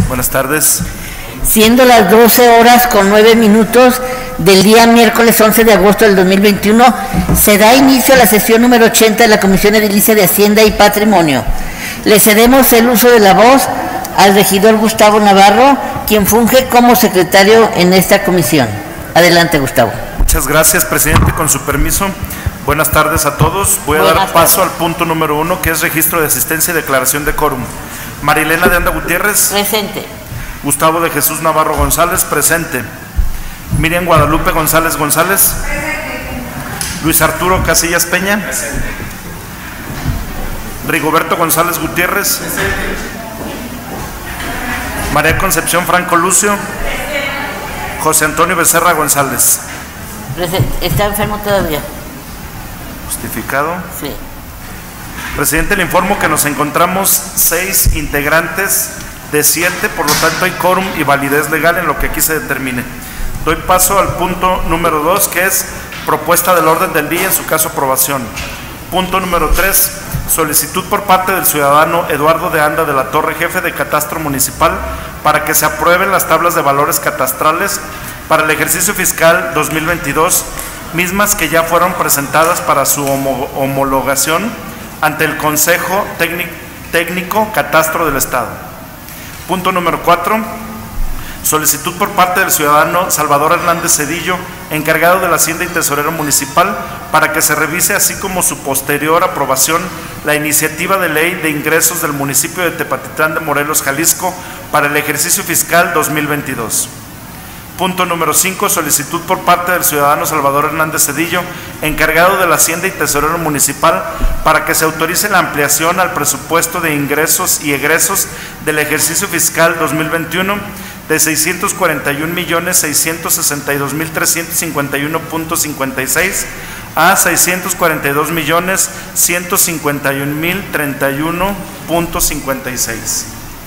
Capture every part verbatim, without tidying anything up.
Buenas tardes. Siendo las doce horas con nueve minutos del día miércoles once de agosto del dos mil veintiuno, se da inicio a la sesión número ochenta de la Comisión Edilicia de Hacienda y Patrimonio. Le cedemos el uso de la voz al regidor Gustavo Navarro, quien funge como secretario en esta comisión. Adelante, Gustavo. Muchas gracias, presidente. Con su permiso, buenas tardes a todos. Voy a Buenas dar paso al punto número uno, que es registro de asistencia y declaración de quórum. Marilena de Anda Gutiérrez. Presente. Gustavo de Jesús Navarro González. Presente. Miriam Guadalupe González González. Presente. Luis Arturo Casillas Peña. Presente. Rigoberto González Gutiérrez. Presente. María Concepción Franco Lucio. Presente. José Antonio Becerra González. Presente. ¿Está enfermo todavía? Justificado. Sí. Presidente, le informo que nos encontramos seis integrantes de siete, por lo tanto hay quórum y validez legal en lo que aquí se determine. Doy paso al punto número dos, que es propuesta del orden del día, en su caso aprobación. Punto número tres, solicitud por parte del ciudadano Eduardo de Anda de la Torre, jefe de catastro municipal, para que se aprueben las tablas de valores catastrales para el ejercicio fiscal dos mil veintidós, mismas que ya fueron presentadas para su homologación ante el Consejo Técnico, Técnico Catastro del Estado. Punto número cuatro, solicitud por parte del ciudadano Salvador Hernández Cedillo, encargado de la Hacienda y Tesorero Municipal, para que se revise, así como su posterior aprobación, la iniciativa de ley de ingresos del municipio de Tepatitlán de Morelos, Jalisco, para el ejercicio fiscal dos mil veintidós. Punto número cinco, solicitud por parte del ciudadano Salvador Hernández Cedillo, encargado de la Hacienda y Tesorero Municipal, para que se autorice la ampliación al presupuesto de ingresos y egresos del ejercicio fiscal dos mil veintiuno de seiscientos cuarenta y un millones seiscientos sesenta y dos mil trescientos cincuenta y uno punto cincuenta y seis a seiscientos cuarenta y dos millones ciento cincuenta y un mil treinta y uno punto cincuenta y seis.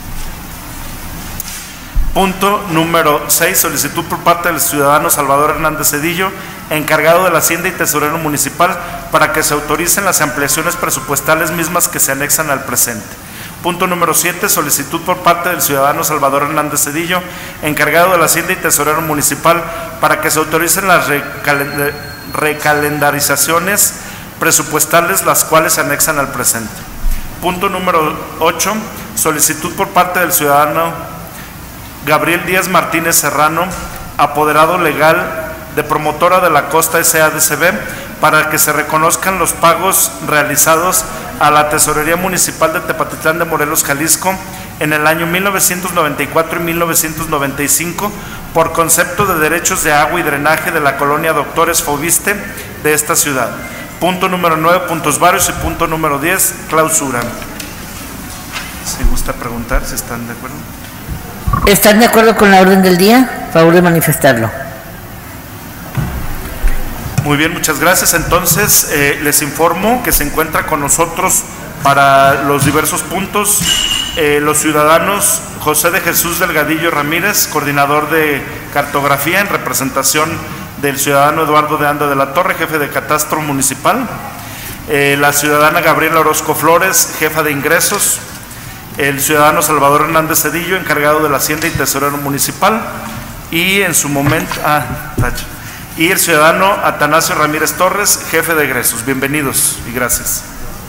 Punto número seis, solicitud por parte del ciudadano Salvador Hernández Cedillo, encargado de la Hacienda y Tesorero Municipal, para que se autoricen las ampliaciones presupuestales mismas que se anexan al presente. Punto número siete, solicitud por parte del ciudadano Salvador Hernández Cedillo, encargado de la Hacienda y Tesorero Municipal, para que se autoricen las recalend- recalendarizaciones presupuestales, las cuales se anexan al presente. Punto número ocho, solicitud por parte del ciudadano Gabriel Díaz Martínez Serrano, apoderado legal de Promotora de la Costa S A D C B, para que se reconozcan los pagos realizados a la Tesorería Municipal de Tepatitlán de Morelos, Jalisco, en el año mil novecientos noventa y cuatro y mil novecientos noventa y cinco, por concepto de derechos de agua y drenaje de la colonia Doctores Fobiste de esta ciudad. Punto número nueve, puntos varios, y punto número diez, clausura. Si gusta preguntar, si están de acuerdo. ¿Están de acuerdo con la orden del día? Favor de manifestarlo. Muy bien, muchas gracias. Entonces, eh, les informo que se encuentra con nosotros para los diversos puntos eh, los ciudadanos José de Jesús Delgadillo Ramírez, coordinador de cartografía en representación del ciudadano Eduardo de Anda de la Torre, jefe de catastro municipal, eh, la ciudadana Gabriela Orozco Flores, jefa de ingresos, el ciudadano Salvador Hernández Cedillo, encargado de la Hacienda y Tesorero Municipal, y en su momento, ah, tacho, y el ciudadano Atanasio Ramírez Torres, jefe de egresos. Bienvenidos y gracias.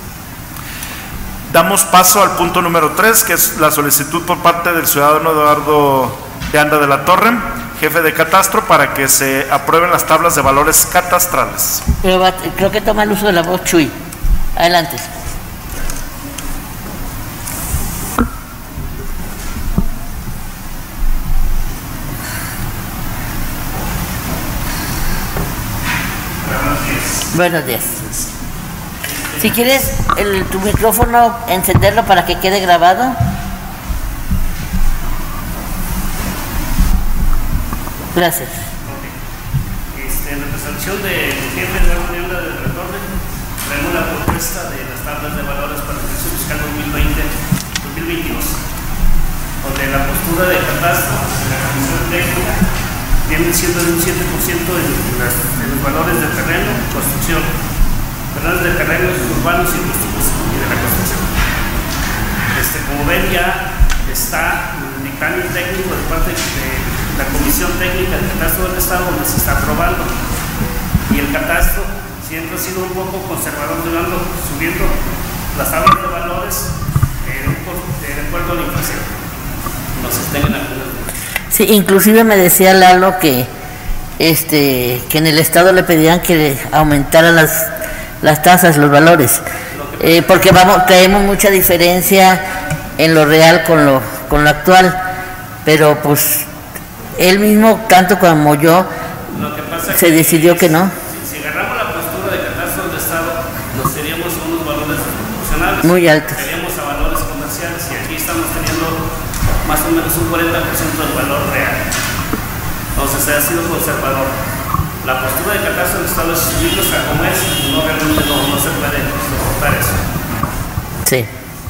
Damos paso al punto número tres, que es la solicitud por parte del ciudadano Eduardo de Anda de la Torre, jefe de catastro, para que se aprueben las tablas de valores catastrales. Pero va, creo que toma el uso de la voz Chuy. Adelante. Buenos días. Si quieres el, tu micrófono, encenderlo para que quede grabado. Gracias. Este, en representación del jefe de la deuda del retorno, traemos la propuesta de las tablas de valores para el ejercicio fiscal dos mil veinte dos mil veintidós, donde la postura de catastro de la Comisión Técnica viene siendo de un siete por ciento en, las, en los valores del terreno, construcción, valores de terrenos urbanos y, y de la construcción. Este, como ven ya, está un dictamen técnico de parte de la Comisión Técnica del Catastro del Estado donde se está aprobando. Y el catastro siempre ha sido un poco conservador, subiendo, subiendo las tablas de valores eh, de acuerdo a la inflación. No se tengan algunas. Sí, inclusive me decía Lalo que este que en el Estado le pedían que aumentaran las, las tasas, los valores, eh, porque vamos traemos mucha diferencia en lo real con lo con lo actual, pero pues él mismo, tanto como yo, lo que pasa se que decidió que no. Si, si agarramos la postura de catastro del Estado, nos seríamos a unos valores proporcionales, muy altos. seríamos a valores comerciales, y aquí estamos teniendo más o menos un cuarenta por ciento del valor real. Entonces ha sido conservador. La postura de catastro del Estado es subirlos a como es, no, realmente no, no se puede soportar eso. Sí.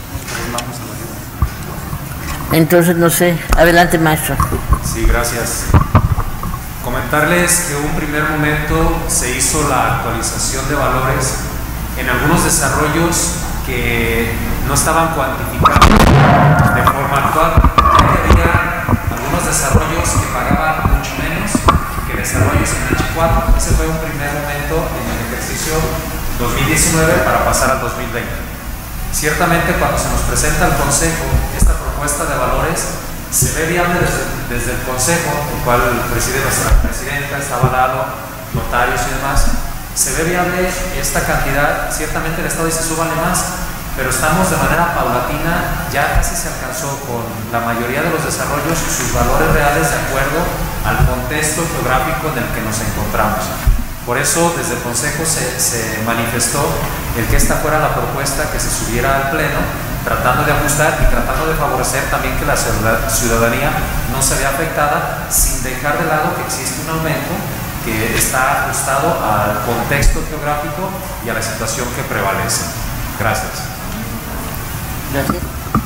Entonces, no sé, adelante, maestro. Sí, gracias. Comentarles que en un primer momento se hizo la actualización de valores en algunos desarrollos que no estaban cuantificados de forma actual. Había algunos desarrollos que pagaban mucho menos que desarrollos en H cuatro. Ese fue un primer momento en el ejercicio dos mil diecinueve para pasar al dos mil veinte. Ciertamente, cuando se nos presenta al Consejo esta propuesta de valores, se ve viable desde, desde el Consejo, el cual preside nuestra presidenta, está avalado, notarios y demás, se ve viable esta cantidad. Ciertamente el Estado dice súbale más, pero estamos de manera paulatina, ya casi se alcanzó con la mayoría de los desarrollos sus valores reales de acuerdo al contexto geográfico en el que nos encontramos. Por eso desde el Consejo se, se manifestó el que esta fuera la propuesta que se subiera al Pleno, tratando de ajustar y tratando de favorecer también que la ciudadanía no se vea afectada, sin dejar de lado que existe un aumento que está ajustado al contexto geográfico y a la situación que prevalece. Gracias. Gracias.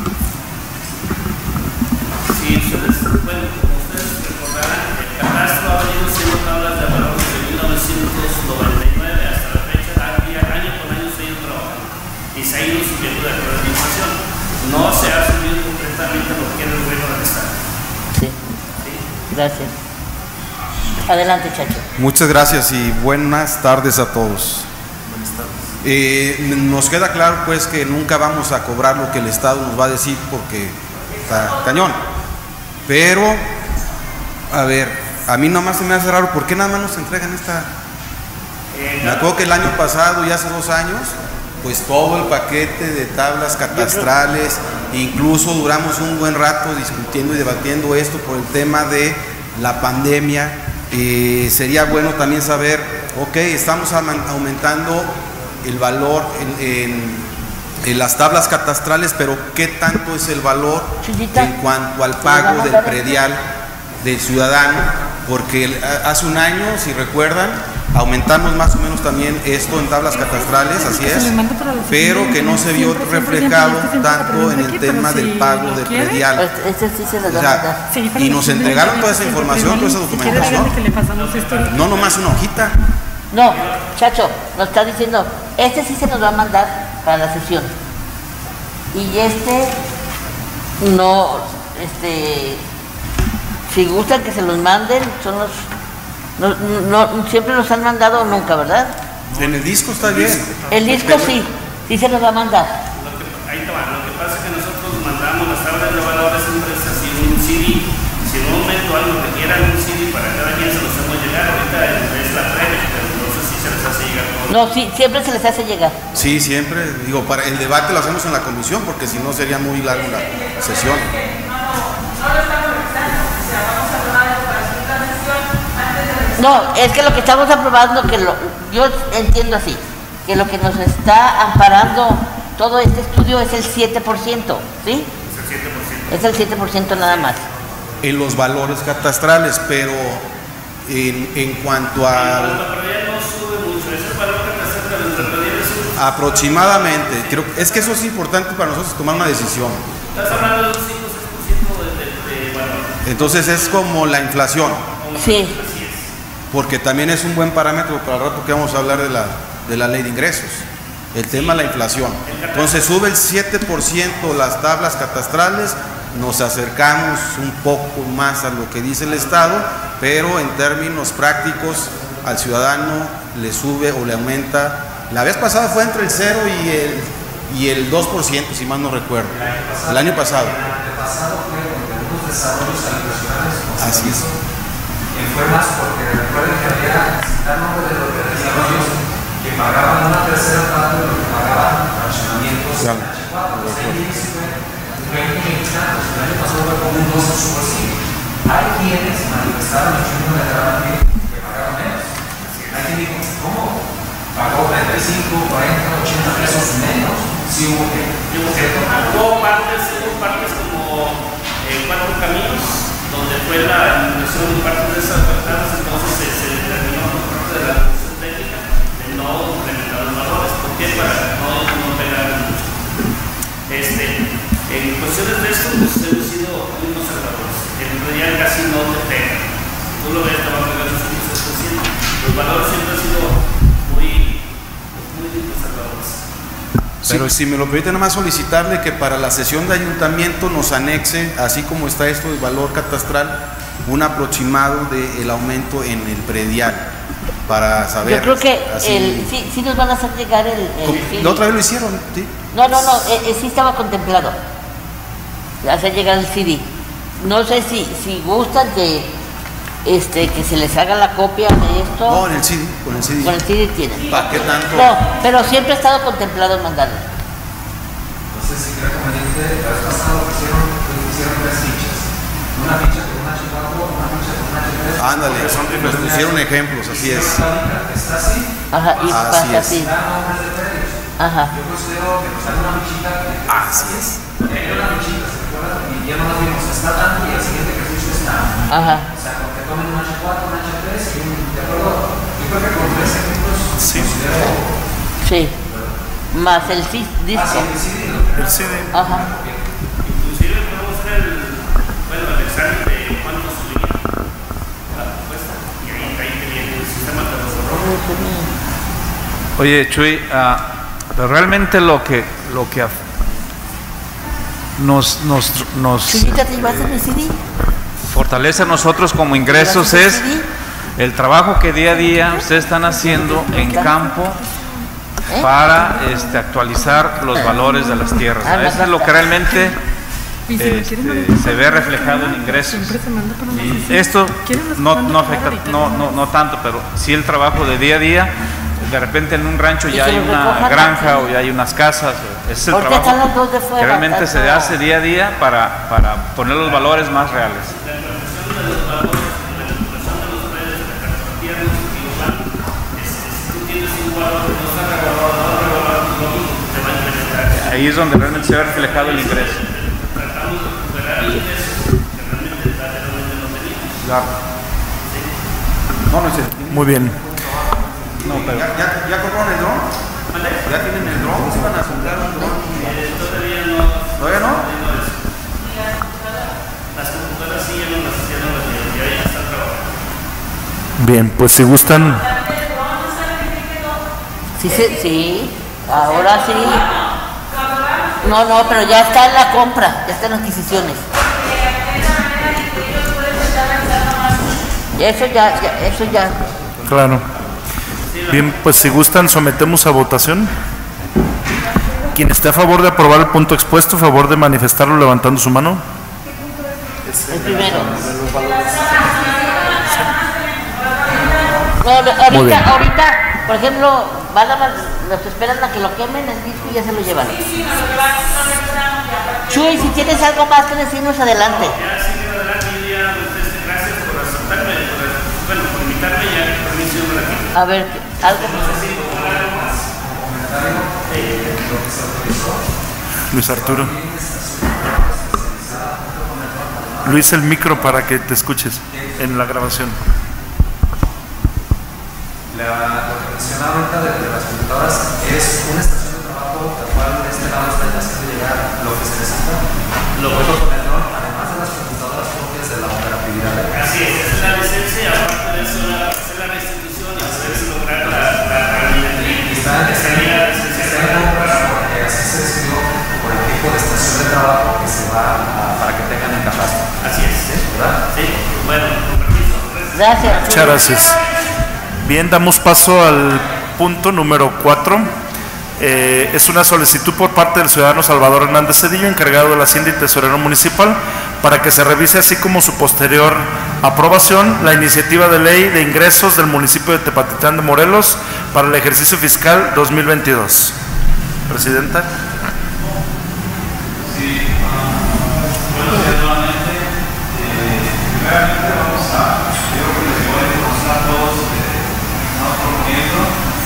Sí, ustedes, bueno, como ustedes recordarán, el catastro ha venido siendo tablas de valor desde mil novecientos noventa y nueve hasta la fecha, año con año se ha ido trabajando y se ha ido subiendo de acuerdo a la inflación. No se ha subido completamente lo que era el gobierno del Estado. Sí. ¿Sí? Gracias. Adelante, Chacho. Muchas gracias y buenas tardes a todos. Buenas tardes. Eh, nos queda claro pues que nunca vamos a cobrar lo que el Estado nos va a decir porque está cañón. Pero, a ver, a mí nomás se me hace raro, ¿por qué nada más nos entregan esta? Me acuerdo que el año pasado y hace dos años, pues todo el paquete de tablas catastrales, incluso duramos un buen rato discutiendo y debatiendo esto por el tema de la pandemia. Eh, sería bueno también saber, ok, estamos aumentando el valor en, en, en las tablas catastrales, pero ¿qué tanto es el valor Chiquita, en cuanto al pago del predial del ciudadano? Porque hace un año, si recuerdan, aumentamos más o menos también esto en tablas catastrales, así es, pero que no se vio reflejado tanto en el tema del pago del predial. Este sí se lo O sea, y nos entregaron toda esa información, toda esa documentación. No nomás una hojita. No, Chacho, nos está diciendo, este sí se nos va a mandar para la sesión. Y este, no, este, si gustan que se los manden, son los, no, no, siempre los han mandado nunca, ¿verdad? En el disco está bien. El disco sí, sí se los va a mandar. Lo que, ahí te va, lo que pasa es que nosotros mandamos las tablas de valores impresas sin un C D. Si en un momento algo requiera un C D para cada quien se los hemos llegado, ahorita es la previa, pero no sé si se les hace llegar todo. No, sí, siempre se les hace llegar. Sí, siempre. Digo, para el debate lo hacemos en la comisión porque si no sería muy larga la sesión. No, es que lo que estamos aprobando, que lo, yo entiendo así, que lo que nos está amparando todo este estudio es el siete por ciento, ¿sí? Es el siete por ciento. Es el siete por ciento nada más. En los valores catastrales, pero en, en cuanto a... La predial no sube mucho, ese valor catastral de la predial sube. Aproximadamente, creo es que eso es importante para nosotros tomar una decisión. Estás hablando de un cinco o seis por ciento de, de, de valor. Entonces es como la inflación, Sí. porque también es un buen parámetro para el rato que vamos a hablar de la, de la ley de ingresos. El tema de la inflación. Entonces sube el siete por ciento las tablas catastrales nos acercamos un poco más a lo que dice el Estado, pero en términos prácticos al ciudadano le sube o le aumenta. La vez pasada fue entre el cero y el, y el dos por ciento, si mal no recuerdo. El año pasado. El año pasado fue con algunos desarrollos habitacionales. Así es. Y fue más porque recuerden que había citar nombre de los desarrollos que pagaban una tercera parte de lo que pagaban fraccionamientos Claro. en H cuatro. Desde el inicio fue veinte, veinte años. El año pasado fue como un doce por ciento. Hay quienes manifestaron el número de trabajo que pagaban menos. Hay quien dijo, ¿cómo? Pagó treinta y cinco, cuarenta, ochenta pesos menos. Sí hubo que. Hubo partes, hubo partes como eh, cuatro caminos, donde fue la inversión de parte de esas apartadas, entonces se, se determinó por parte de la Comisión Técnica de no implementar los valores. ¿Por qué? Para no, no pegar mucho. Este, en cuestiones de esto, pues hemos sido muy conservadores. El predial casi no te pega. Tú lo ves, te va a pegar un cinco por ciento. Los valores siempre han sido muy, muy conservadores. Pero si me lo permite, nada más solicitarle que para la sesión de ayuntamiento nos anexe, así como está esto del valor catastral, un aproximado del aumento en el predial, para saber. Yo creo que así, el, sí, sí nos van a hacer llegar el... el como- sí. la otra vez lo hicieron, ¿sí? No, no, no, eh, eh, sí estaba contemplado hacer llegar el C D. No sé si, si gustan que, este, que se les haga la copia de esto. No, en el C D, con el C D. Con el C D tienen. ¿Para qué tanto? No, pero siempre ha estado contemplado en mandarlo. Entonces, si creo conveniente, la vez pasada hicieron, hicieron tres fichas. Una ficha con un H cuatro, una ficha con un H tres. Ándale, nos pusieron ejemplos, así es. Está así. Ajá, y Así pasa es. así. Da nombres de predios. Ajá. Yo considero que nos sale una fichita. que- Así es. Hay una fichita, ¿se acuerdan? Y ya no nos vimos, está tanto y el siguiente ejercicio está. Ajá. O sea, con que tomen un H cuatro, un H tres y un. ¿De acuerdo? Yo creo que con tres ejemplos. Sí. Considero. Sí. Más el C D. Ah, sí, sí, sí, lo que- El C D. Ajá. Inclusive podemos hacer el, bueno, el examen de cuánto subiría la propuesta y ahí, ahí te viene el sistema de los errores. Oye, Chuy, ah, pero realmente lo que lo que af- nos nos nos Chuyita, ¿te llevaste mi C D? fortalece a nosotros como ingresos ¿Llevaste es el C D? el trabajo que día a día ustedes están haciendo en campo ¿Eh? para este, actualizar los valores de las tierras. Ah, ¿no? no, Eso es lo que realmente Y si me este, quieren mandar se ve reflejado en ingresos. siempre se manda para Y nosotros. esto ¿Quieren los no, mando no para afecta, ahorita? no, no, no tanto, pero sí el trabajo de día a día. De repente en un rancho Y ya que hay los una recojan granja aquí. o ya hay unas casas. o- Ese es el Ahorita están trabajo los dos de que fuera. realmente se tanto- hace día a día para, para poner los valores más reales. La implementación de los valores, la implementación de los predios, de la cartografía de los igual, es, es, si tú tienes un valor que no está revalorado, no revalorado, lo único que te va a implementar. Ahí es donde realmente se ve reflejado el ingreso. Tratamos de recuperar ingresos que realmente realmente no teníamos. Claro. No, no sé. Muy bien. No, pero ¿Ya, ya, ya compraron el dron? ¿Vale? ¿Ya tienen el dron? ¿Se van a comprar un dron? Eh, todavía no. ¿Todavía no? no es. Las computadoras sí ya no las ya no las tienen, ya ya están trabajando. Bien, pues si gustan, Sí, sí, sí. Ahora sí. No, no, pero ya está en la compra, ya están adquisiciones. Y eso ya, ya, eso ya. claro. Bien, pues si gustan, sometemos a votación. Quien esté a favor de aprobar el punto expuesto, a favor de manifestarlo levantando su mano. El primero. No, no, Muy bien. ahorita, ahorita, por ejemplo, van a, los esperan a que lo quemen el disco y ya se lo llevan. Chuy, si tienes algo más que decirnos, adelante. Ya sigue adelante y ya este, gracias por aceptarme, por, bueno, por invitarme y ya permiso un ratito. A ver, algo Luis Arturo. Luis, el micro para que te escuches en la grabación. La, lo que mencionaba ahorita de, de las computadoras es una estación de trabajo la cual de este lado está haciendo llegar lo que se necesita. Lo puedo con el dron, además de las computadoras propias de la operatividad. Así es, esa es la licencia y aparte de eso la, hacer la restitución y poder lograr la, la, la, Y está en está en compras porque así se decidió por el tipo de estación de trabajo que se va a, para que ¿verdad? Sí, bueno, con permiso. Gracias. Muchas gracias. Bien, damos paso al punto número cuatro. Eh, es una solicitud por parte del ciudadano Salvador Hernández Cedillo, encargado de la Hacienda y Tesorero Municipal, para que se revise, así como su posterior aprobación, la iniciativa de ley de ingresos del municipio de Tepatitlán de Morelos para el ejercicio fiscal dos mil veintidós. Presidenta. Sí, buenos días nuevamente. Eh, primeramente vamos a, yo creo que les voy a demostrar a todos lo que estamos proponiendo.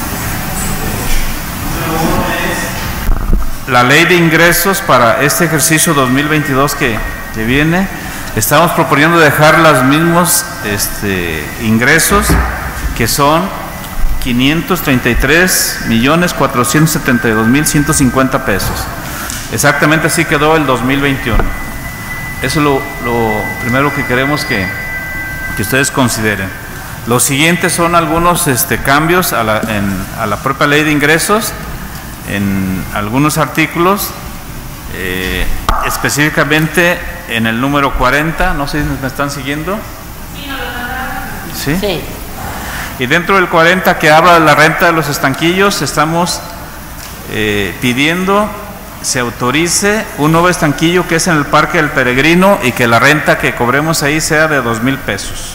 Número uno es la ley de ingresos para este ejercicio dos mil veintidós que, que viene. Estamos proponiendo dejar los mismos este, ingresos, que son quinientos treinta y tres millones cuatrocientos setenta y dos mil ciento cincuenta pesos. Exactamente así quedó el dos mil veintiuno. Eso es lo, lo primero que queremos que, que ustedes consideren. Los siguientes son algunos este, cambios a la, en, a la propia ley de ingresos, en algunos artículos, eh, específicamente en el número cuarenta, no sé si me están siguiendo. ¿Sí? Sí. Y dentro del cuarenta, que habla de la renta de los estanquillos, estamos eh, pidiendo se autorice un nuevo estanquillo que es en el Parque del Peregrino y que la renta que cobremos ahí sea de dos mil pesos.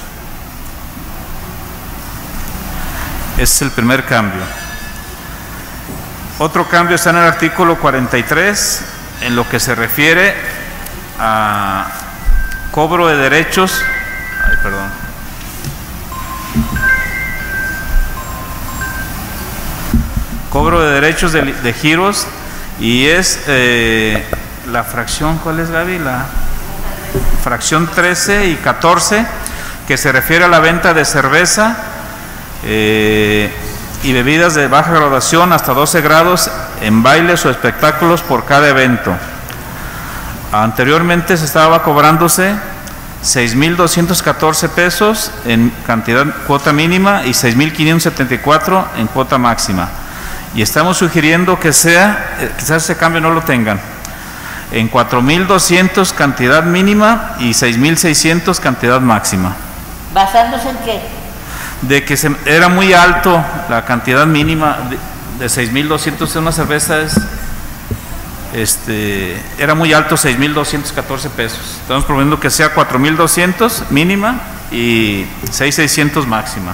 Ese es el primer cambio. Otro cambio está en el artículo cuarenta y tres, en lo que se refiere a cobro de derechos. Ay, perdón. Cobro de derechos de, de giros, y es eh, la fracción, ¿cuál es, Gaby? La fracción trece y catorce, que se refiere a la venta de cerveza eh, y bebidas de baja graduación hasta doce grados en bailes o espectáculos por cada evento. Anteriormente se estaba cobrándose seis mil doscientos catorce pesos en cantidad cuota mínima y seis mil quinientos setenta y cuatro en cuota máxima. Y estamos sugiriendo que sea, quizás ese cambio no lo tengan, en cuatro mil doscientos cantidad mínima y seis mil seiscientos cantidad máxima. ¿Basándose en qué? De que se, era muy alto la cantidad mínima de, de seis mil doscientos en una cerveza, es, este, era muy alto, seis mil doscientos catorce pesos. Estamos proponiendo que sea cuatro mil doscientos mínima y seis mil seiscientos máxima.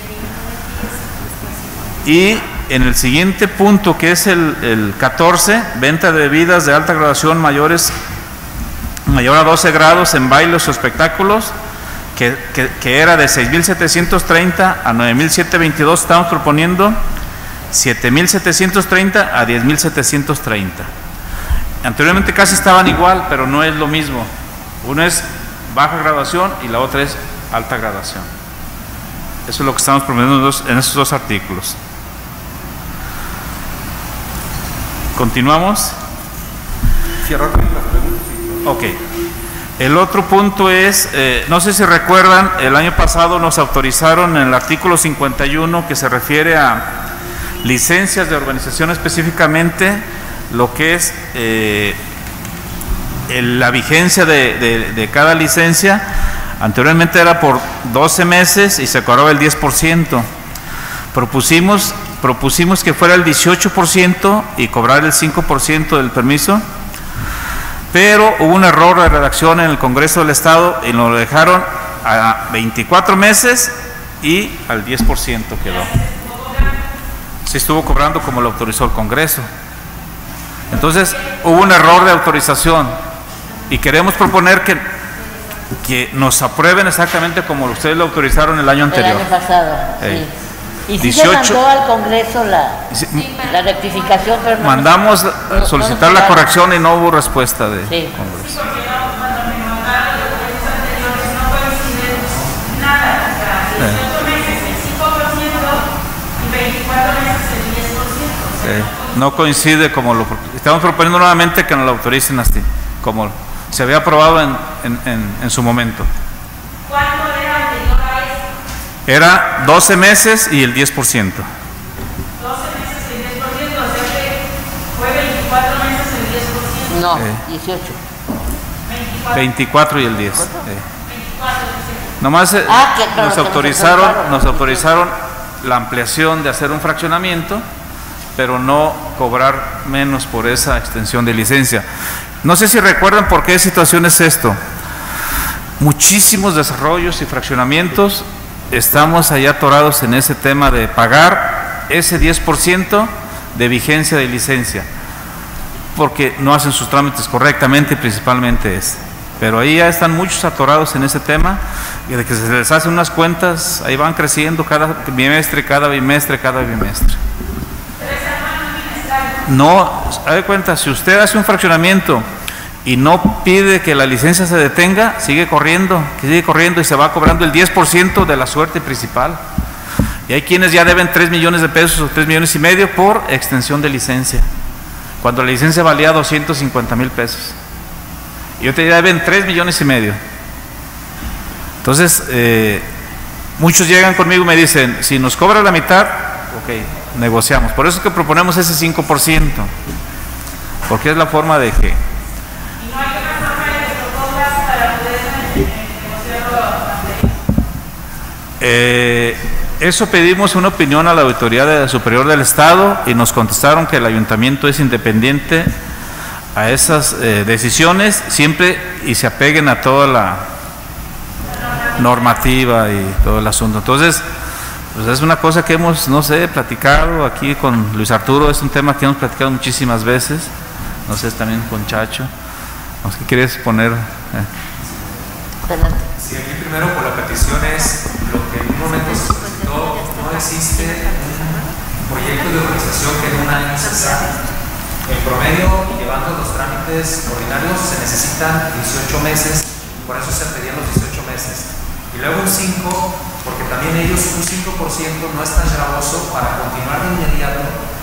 Y en el siguiente punto, que es el, el catorce, venta de bebidas de alta graduación mayores, mayor a doce grados en bailes o espectáculos, que, que, que era de seis mil setecientos treinta a nueve mil setecientos veintidós, estamos proponiendo siete mil setecientos treinta a diez mil setecientos treinta. Anteriormente casi estaban igual, pero no es lo mismo. Uno es baja graduación y la otra es alta graduación. Eso es lo que estamos proponiendo en esos dos artículos. ¿Continuamos? Ok. El otro punto es, eh, no sé si recuerdan, el año pasado nos autorizaron en el artículo cincuenta y uno, que se refiere a licencias de urbanización, específicamente lo que es eh, el, la vigencia de, de, de cada licencia. Anteriormente era por doce meses y se cobraba el diez por ciento. Propusimos, propusimos que fuera el dieciocho por ciento y cobrar el cinco por ciento del permiso, pero hubo un error de redacción en el Congreso del Estado y nos lo dejaron a veinticuatro meses y al diez por ciento quedó. Se estuvo cobrando como lo autorizó el Congreso. Entonces hubo un error de autorización y queremos proponer que, que nos aprueben exactamente como ustedes lo autorizaron el año anterior. El año pasado, Ey. sí. Y si dieciocho, se mandó al Congreso la, sí, la rectificación, pero no mandamos no, solicitar no la corrección y no hubo respuesta de sí. Congreso. Eh, no coincide como lo estamos proponiendo nuevamente, que nos lo autoricen así, como se había aprobado en, en, en, en su momento. ¿Cuánto era anterior a eso? Era doce meses y el diez por ciento. doce meses y el diez por ciento, o sea que fue veinticuatro meses el diez por ciento. No, Eh. dieciocho. veinticuatro. veinticuatro y el diez. Eh. Nomás eh, Ah, que claro, nos que nos autorizaron, autorizaron. nos autorizaron la ampliación de hacer un fraccionamiento, pero no cobrar menos por esa extensión de licencia. No sé si recuerdan por qué situación es esto. Muchísimos desarrollos y fraccionamientos estamos allá atorados en ese tema de pagar ese diez por ciento de vigencia de licencia, porque no hacen sus trámites correctamente, principalmente este. Pero ahí ya están muchos atorados en ese tema, y de que se les hacen unas cuentas, ahí van creciendo cada bimestre, cada bimestre, cada bimestre. No, haz de cuenta, si usted hace un fraccionamiento y no pide que la licencia se detenga, sigue corriendo, sigue corriendo y se va cobrando el diez por ciento de la suerte principal. Y hay quienes ya deben tres millones de pesos o tres millones y medio por extensión de licencia, cuando la licencia valía doscientos cincuenta mil pesos. Y ahorita ya deben tres millones y medio. Entonces, eh, muchos llegan conmigo y me dicen, si nos cobra la mitad, ok, negociamos. Por eso es que proponemos ese cinco por ciento, porque es la forma de que... ¿Y no hay otra forma de que lo pongas para poder eh, negociarlo antes? Eh, eso pedimos una opinión a la Auditoría Superior del Estado y nos contestaron que el ayuntamiento es independiente a esas eh, decisiones, siempre y se apeguen a toda la normativa y todo el asunto. Entonces, pues es una cosa que hemos, no sé, platicado aquí con Luis Arturo, es un tema que hemos platicado muchísimas veces, no sé, también con Chacho. No sé, ¿qué quieres poner? Eh. Adelante. Sí, aquí primero por la petición es lo que en un momento se solicitó, no existe un proyecto de organización que en un año se saque. En promedio, llevando los trámites ordinarios, se necesitan dieciocho meses, por eso se pedían los dieciocho meses. Y luego un cinco, porque también ellos un cinco por ciento no es tan gravoso para continuar de inmediato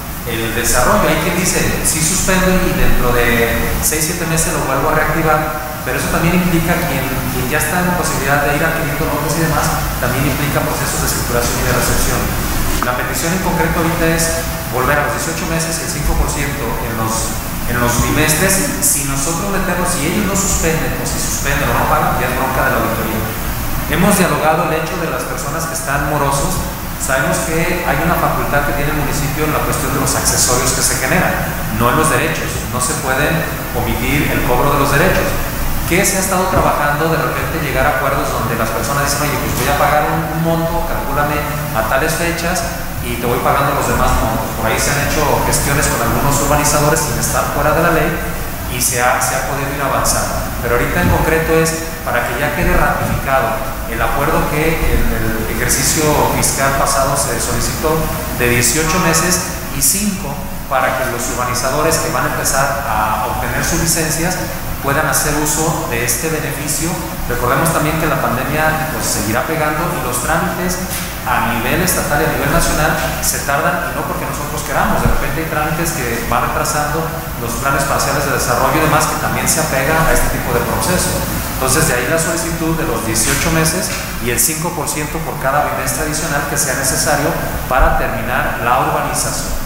el desarrollo. Hay quien dice, sí suspendo y dentro de seis siete meses lo vuelvo a reactivar, pero eso también implica que quien, quien ya está en la posibilidad de ir adquiriendo lotes y demás, también implica procesos de escrituración y de recepción. La petición en concreto ahorita es volver a los dieciocho meses y el cinco por ciento en los, en los bimestres. Si nosotros metemos, si ellos no suspenden o si suspenden o no pagan, ya es bronca de la auditoría. Hemos dialogado el hecho de las personas que están morosos. Sabemos que hay una facultad que tiene el municipio en la cuestión de los accesorios que se generan, no en los derechos. No se pueden omitir el cobro de los derechos. ¿Qué se ha estado trabajando? De repente llegar a acuerdos donde las personas dicen, oye, pues voy a pagar un, un monto, calcúlame a tales fechas y te voy pagando los demás montos. Por ahí se han hecho gestiones con algunos urbanizadores sin estar fuera de la ley y se ha, se ha podido ir avanzando. Pero ahorita en concreto es para que ya quede ratificado el acuerdo que en el ejercicio fiscal pasado se solicitó de dieciocho meses y cinco para que los urbanizadores que van a empezar a obtener sus licencias puedan hacer uso de este beneficio. Recordemos también que la pandemia pues, seguirá pegando y los trámites a nivel estatal y a nivel nacional se tardan, y no porque nosotros queramos. De repente hay trámites que van retrasando los planes parciales de desarrollo y demás que también se apegan a este tipo de proceso. Entonces de ahí la solicitud de los dieciocho meses y el cinco por ciento por cada bimestre adicional que sea necesario para terminar la urbanización.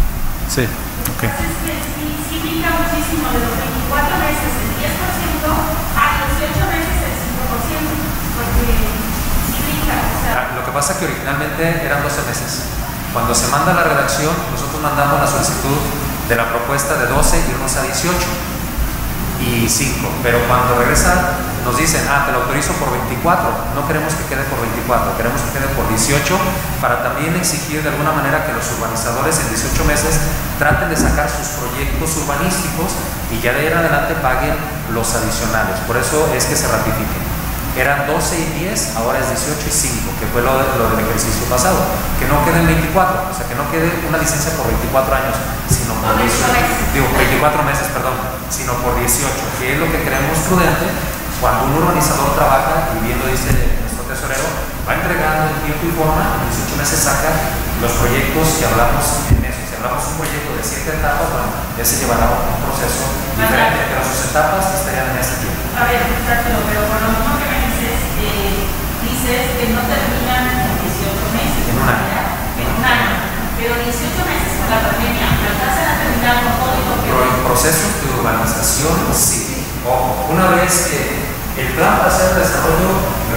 Sí, ok. Entonces, sí, sí brinca muchísimo de los veinticuatro meses el diez por ciento a los dieciocho meses el cinco por ciento, porque sí brinca. O sea, Lo que pasa es que originalmente eran doce meses. Cuando se manda la redacción, nosotros mandamos la solicitud de la propuesta de doce y irnos a dieciocho y cinco, pero cuando regresa nos dicen, ah, te lo autorizo por veinticuatro, no queremos que quede por veinticuatro, queremos que quede por dieciocho, para también exigir de alguna manera que los urbanizadores en dieciocho meses traten de sacar sus proyectos urbanísticos y ya de ahí en adelante paguen los adicionales. Por eso es que se ratifiquen. Eran doce y diez, ahora es dieciocho y cinco, que fue lo, de, lo del ejercicio pasado. Que no queden veinticuatro, o sea, que no quede una licencia por veinticuatro años, sino por dieciocho, digo, veinticuatro meses, perdón, sino por dieciocho, que es lo que creemos prudente. Cuando un urbanizador trabaja, y bien lo dice nuestro tesorero, va entregando en tiempo y forma, en dieciocho meses saca los proyectos que hablamos en eso. Si hablamos de un proyecto de siete etapas, bueno, ya se llevará un proceso diferente, pero sus etapas estarían en ese tiempo. a ver, exacto, pero por lo mismo que me dices, eh, dices que no terminan en dieciocho meses. En un año. ¿verdad? En un año. Pero dieciocho meses con la pandemia, alcanzan a terminar con todo y lo que... Pero en procesos de urbanización, sí. Ojo, una vez que el plan para hacer el desarrollo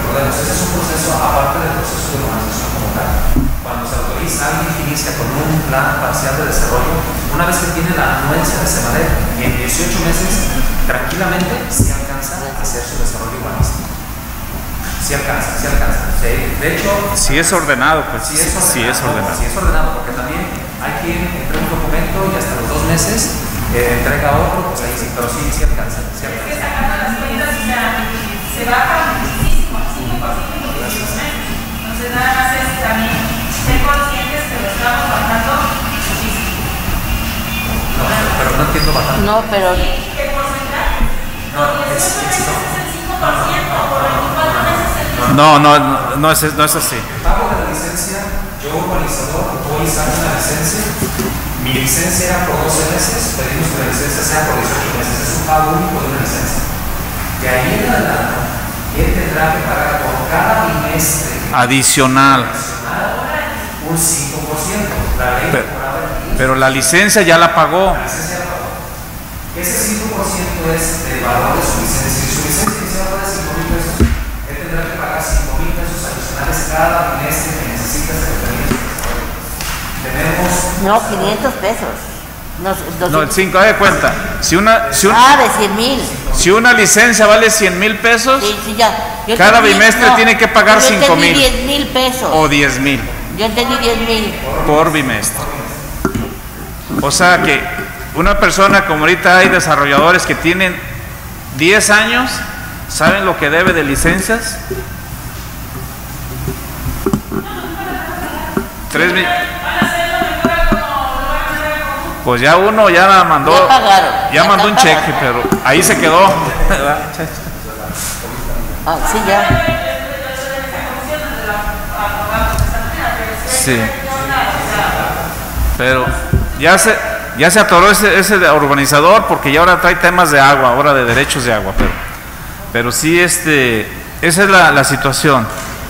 alguien que inicia con un plan parcial de desarrollo, una vez que tiene la anuencia de Semadep, en dieciocho meses, tranquilamente sí alcanza a hacer su desarrollo urbanístico. Sí alcanza, sí alcanza. Sí, de hecho, si es ordenado, pues sí es ordenado, sí es ordenado. sí es ordenado, porque también hay quien entrega un documento y hasta los dos meses eh, entrega otro, pues ahí sí, pero sí, sí alcanza. Sí alcanza. Es que sacando las cuentas, o sea, se baja muchísimo, cinco por ciento en dieciocho meses. Entonces, nada más es también ser conscientes que lo estamos bajando muchísimo. No, pero no entiendo bastante. No, pero ¿Qué porcentaje? No, Por es, dieciocho es, meses no. es el cinco por ciento, por veinticuatro meses el diez por ciento. No, no, no, no es, no es así. El pago de la licencia, yo urbanizador, voy y saco una licencia. Mi licencia era por doce meses, pedimos que la licencia sea por dieciocho meses. Es un pago único de una licencia. De ahí en adelante, él tendrá que pagar por cada bimestre Adicional. un cinco por ciento. La ley Pero, cobraba el diez. pero la licencia ya la pagó. La licencia ya pagó. Ese cinco por ciento es el valor de su licencia. Si su licencia inicial vale cinco mil pesos, él tendrá que pagar cinco mil pesos adicionales cada bimestre que necesita Secretaría de Desarrollo. Tenemos. no, quinientos pesos. No, No, el cinco, de cuenta. Si una, si, un- Ah, de cien mil. si una licencia vale cien mil pesos Sí, sí, ya. Yo Cada entendí- bimestre tiene que pagar yo cinco entendí mil. diez mil pesos. o diez mil Yo entendí diez mil. por bimestre. O sea que una persona, como ahorita hay desarrolladores que tienen diez años, ¿saben lo que debe de licencias? Tres mil. Pues ya uno ya la mandó, Ya pagaron, ya ya mandó un están cheque, pagados. pero ahí se quedó. Ah, sí, ya. Sí. Pero ya se, ya se atoró ese, ese de urbanizador porque ya ahora trae temas de agua, ahora de derechos de agua, pero, pero sí, este, esa es la, la situación.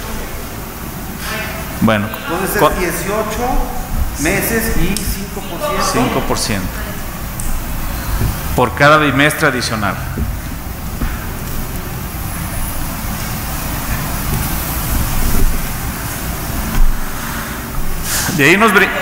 Bueno, Entonces con- es dieciocho meses y cinco por ciento. cinco por ciento por cada bimestre adicional. De ahí nos brin-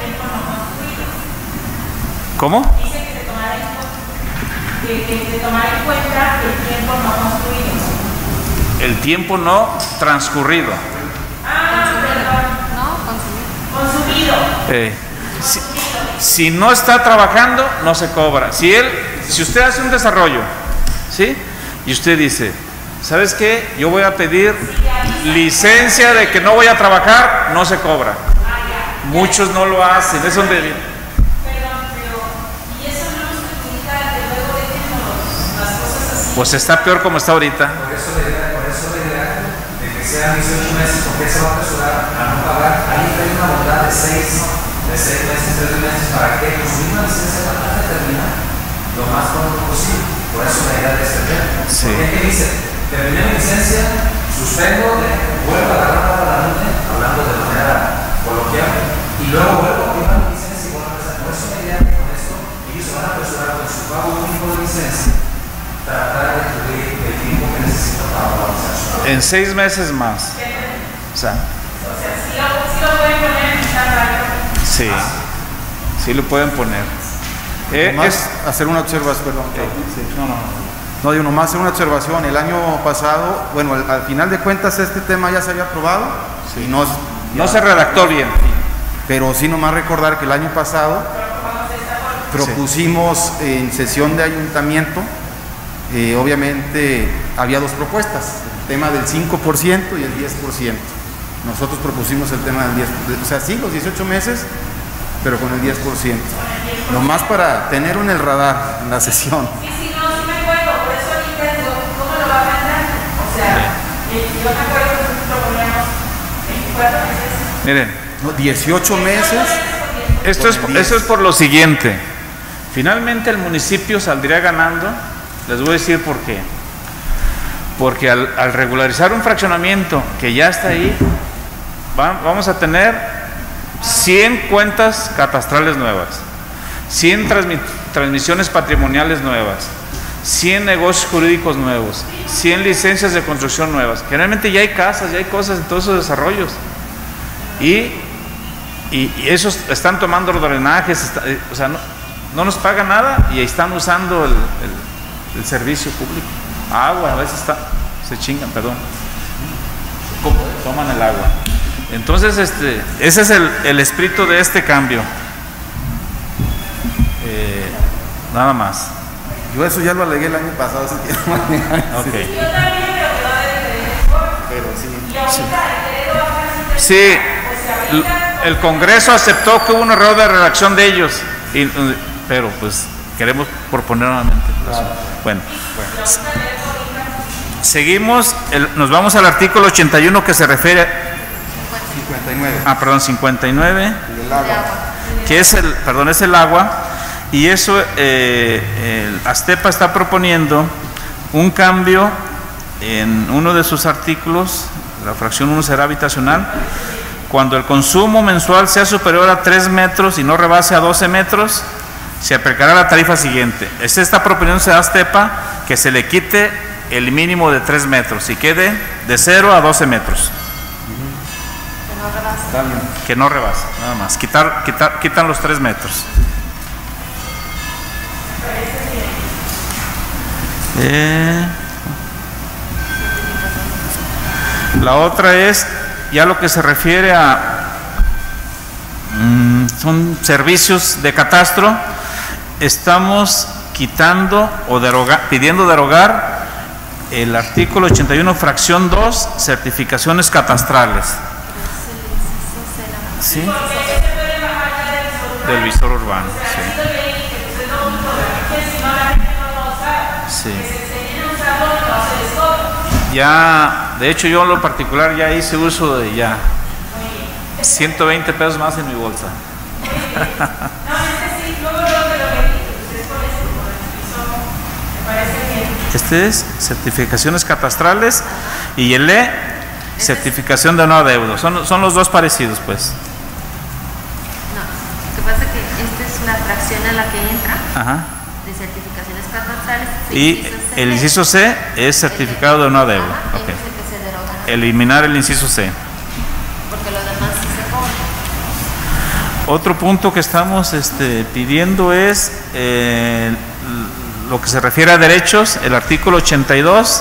¿Cómo? Dice que se tomará en cuenta, que, que se tomará en cuenta el tiempo no construido. El tiempo no transcurrido. Ah, perdón. Consumido. Eh, si, si no está trabajando, no se cobra. Si él, si usted hace un desarrollo, ¿sí? Y usted dice, ¿sabes qué? Yo voy a pedir licencia de que no voy a trabajar, no se cobra. Muchos no lo hacen, es donde... Perdón, pero ¿y eso no nos perjudica que luego dejen los- las cosas así? Pues está peor como está ahorita. Por eso la idea, por eso la idea de que sean dieciocho meses, porque se va a apresurar a no pagar. Ahí hay una bondad de seis, de seis meses, tres meses, para que su misma licencia la terminar lo más pronto posible. Por eso la idea de extender. Sí. Porque ¿qué dice? Terminé mi licencia, suspendo, de- vuelvo a agarrar la nube, hablando de manera coloquial, y luego vuelvo a firmar mi licencia y vuelvo a empezar. Por eso la idea que con esto ellos se van a apresurar con su pago único de licencia, tratar de cubrir el tiempo que necesitan para avanzar su trabajo. En seis meses más. O sea, O sea, sí lo, sí lo pueden poner en esta radio. sí, sí lo pueden poner. Eh, Nomás es- hacer una observación, perdón. Sí. no, no, no. No, digo, nomás hacer una observación. El año pasado, bueno, al, al final de cuentas este tema ya se había aprobado y no, No se redactó bien. pero sí nomás recordar que el año pasado propusimos en sesión de ayuntamiento, eh, obviamente había dos propuestas, el tema del cinco por ciento y el diez por ciento. Nosotros propusimos el tema del diez por ciento, o sea, sí, los dieciocho meses, pero con el diez por ciento. Nomás para tenerlo en el radar en la sesión. Sí, sí, no, sí me acuerdo. Por eso ahorita digo, ¿cómo lo va a mandar? O sea, eh, yo me acuerdo que nosotros proponíamos veinticuatro meses. Miren, No, dieciocho meses. esto es, Con el diez. esto es por lo siguiente. Finalmente el municipio saldría ganando. Les voy a decir por qué. Porque al, al regularizar un fraccionamiento que ya está ahí, va- vamos a tener cien cuentas catastrales nuevas, cien transmi- transmisiones patrimoniales nuevas, cien negocios jurídicos nuevos, cien licencias de construcción nuevas. Generalmente ya hay casas, ya hay cosas en todos esos desarrollos. Y y, y esos están tomando los drenajes, está, eh, o sea, no, no nos pagan nada y están usando el, el, el servicio público. Agua, a veces está, se chingan, perdón, toman el agua. Entonces, este, ese es el, el espíritu de este cambio. Eh, nada más. Yo eso ya lo alegué el año pasado, así que no manejar. Okay. Yo también, pero que va de Pero sí. Y ahorita el Querétaro va a hacer Sí, pues ahorita el Congreso aceptó que hubo un error de redacción de ellos, y, pero pues queremos proponer nuevamente. Pues, bueno, seguimos, el, nos vamos al artículo ochenta y uno que se refiere cincuenta y nueve. Ah, perdón, cincuenta y nueve, El agua. que es el, perdón, es el agua, y eso, eh, el Aztepa está proponiendo un cambio en uno de sus artículos, la fracción uno será habitacional, cuando el consumo mensual sea superior a tres metros y no rebase a doce metros, se aplicará la tarifa siguiente. Esta está proponiendo a Aztepa que se le quite el mínimo de tres metros y quede de cero a doce metros. Está bien. Que no rebasa, nada más. Quitar, quitar, quitan los tres metros. Eh, la otra es ya lo que se refiere a mm, son servicios de catastro. Estamos quitando o deroga, pidiendo derogar el artículo ochenta y uno fracción dos, certificaciones catastrales. ¿Sí? Del visor urbano. Sí. Sí. Ya, de hecho yo en lo particular ya hice uso de ya ciento veinte pesos más en mi bolsa. Este es certificaciones catastrales y el E, certificación de no adeudo. Son, son los dos parecidos, pues. No, lo que pasa es que esta es una fracción a la que entra Ajá. de certificaciones catastrales. Y el inciso C es certificado de no adeudo. Ajá, Okay. es el que se deroga, ¿no? Eliminar el inciso C. Porque lo demás sí se cobra. Otro punto que estamos este, pidiendo es eh, lo que se refiere a derechos, el artículo ochenta y dos.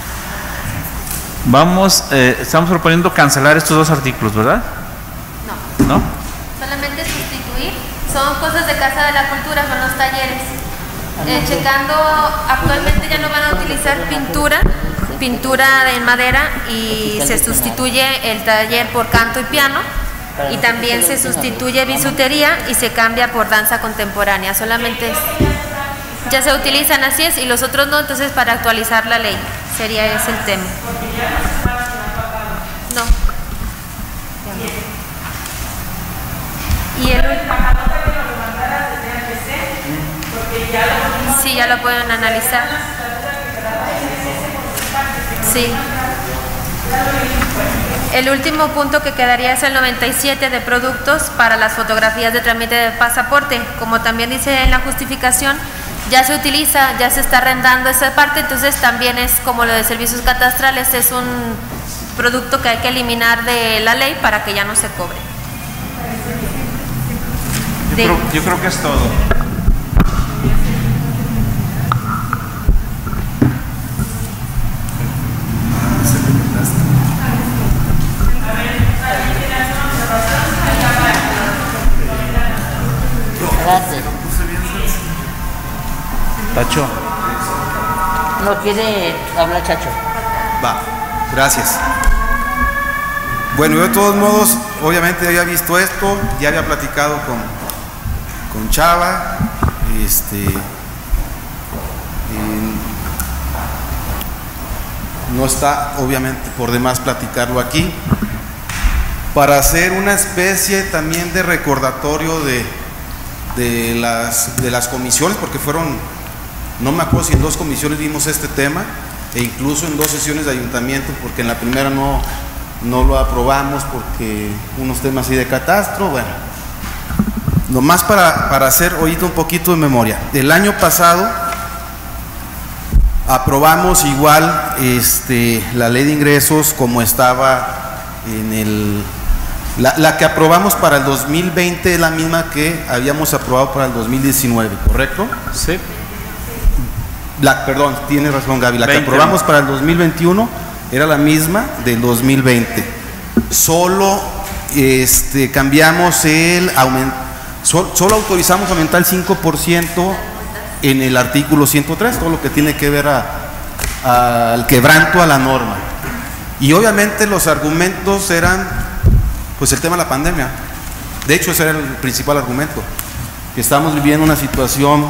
Vamos, eh, estamos proponiendo cancelar estos dos artículos, ¿verdad? No, ¿No? solamente sustituir. Son cosas de Casa de la Cultura, son los talleres. Eh, checando, actualmente ya no van a utilizar pintura, pintura en madera, y se sustituye el taller por canto y piano, y también se sustituye bisutería y se cambia por danza contemporánea. Solamente es, ya se utilizan, así es, y los otros no. Entonces, para actualizar la ley sería ese el tema. No. Y el sí, ya lo pueden analizar. Sí. El último punto que quedaría es el noventa y siete de productos para las fotografías de trámite de pasaporte. Como también dice en la justificación, ya se utiliza, ya se está arrendando esa parte, entonces también es como lo de servicios catastrales, es un producto que hay que eliminar de la ley para que ya no se cobre. Yo, De- creo, yo creo que es todo. Gracias. Tacho. No quiere hablar Chacho. Va, gracias. Bueno, yo de todos modos, obviamente había visto esto, ya había platicado con, con Chava, este, y no está obviamente por demás platicarlo aquí, para hacer una especie también de recordatorio de, de, las, de las comisiones, porque fueron, no me acuerdo si en dos comisiones vimos este tema, e incluso en dos sesiones de ayuntamiento, porque en la primera no, no lo aprobamos porque unos temas así de catastro. Bueno, nomás para, para hacer ahorita un poquito de memoria. El año pasado aprobamos igual este, la ley de ingresos como estaba en el, La, la que aprobamos para el dos mil veinte es la misma que habíamos aprobado para el dos mil diecinueve, ¿correcto? Sí. La, perdón, tiene razón Gaby, la veinte. que aprobamos para el dos mil veintiuno era la misma del dos mil veinte. Solo este, cambiamos el aumento, sol, solo autorizamos aumentar el cinco por ciento en el artículo ciento tres, todo lo que tiene que ver a, a, al quebranto a la norma. Y obviamente los argumentos eran, pues el tema de la pandemia. De hecho, ese era el principal argumento, que estamos viviendo una situación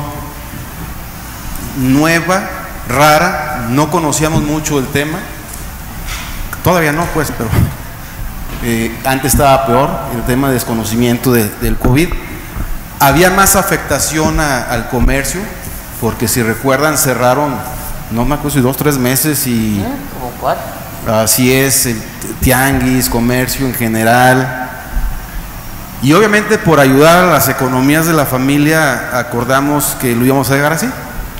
nueva, rara, no conocíamos mucho el tema, todavía no pues, pero eh, antes estaba peor, el tema de desconocimiento de, del COVID. Había más afectación a, al comercio, porque si recuerdan cerraron, no me acuerdo si dos, tres meses y... Como cuatro. Así es, el tianguis, comercio en general. Y obviamente por ayudar a las economías de la familia acordamos que lo íbamos a dejar así.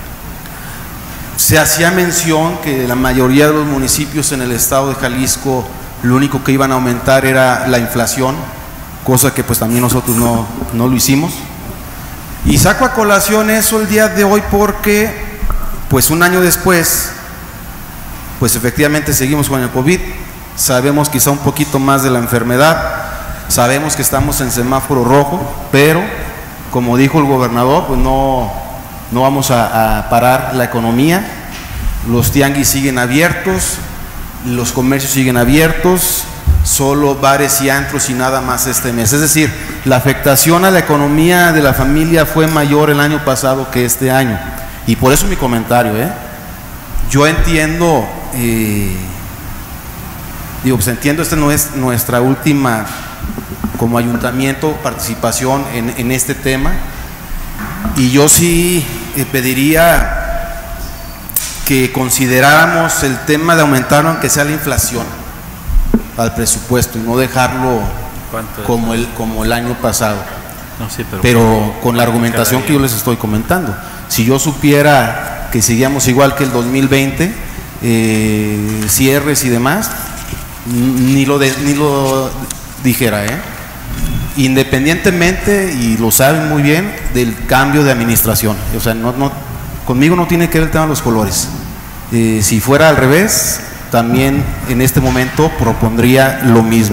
Se hacía mención que la mayoría de los municipios en el estado de Jalisco lo único que iban a aumentar era la inflación, cosa que pues también nosotros no, no lo hicimos. Y saco a colación eso el día de hoy porque pues un año después, pues efectivamente seguimos con el COVID, sabemos quizá un poquito más de la enfermedad, sabemos que estamos en semáforo rojo, pero como dijo el gobernador, pues no, no vamos a, a parar la economía, los tianguis siguen abiertos, los comercios siguen abiertos, solo bares y antros y nada más este mes. Es decir, la afectación a la economía de la familia fue mayor el año pasado que este año. Y por eso mi comentario, ¿eh? Yo entiendo, eh, digo, pues entiendo, esta no es nuestra última como ayuntamiento participación en, en este tema, y yo sí eh, pediría que consideráramos el tema de aumentar aunque sea la inflación al presupuesto y no dejarlo como el, como el año pasado. No, sí, pero, pero con la argumentación que yo les estoy comentando. Si yo supiera que seguíamos igual que el dos mil veinte, eh, cierres y demás, ni lo, de, ni lo dijera, ¿eh? Independientemente, y lo saben muy bien, del cambio de administración. O sea, no, no, conmigo no tiene que ver el tema de los colores. Eh, si fuera al revés, también en este momento propondría lo mismo,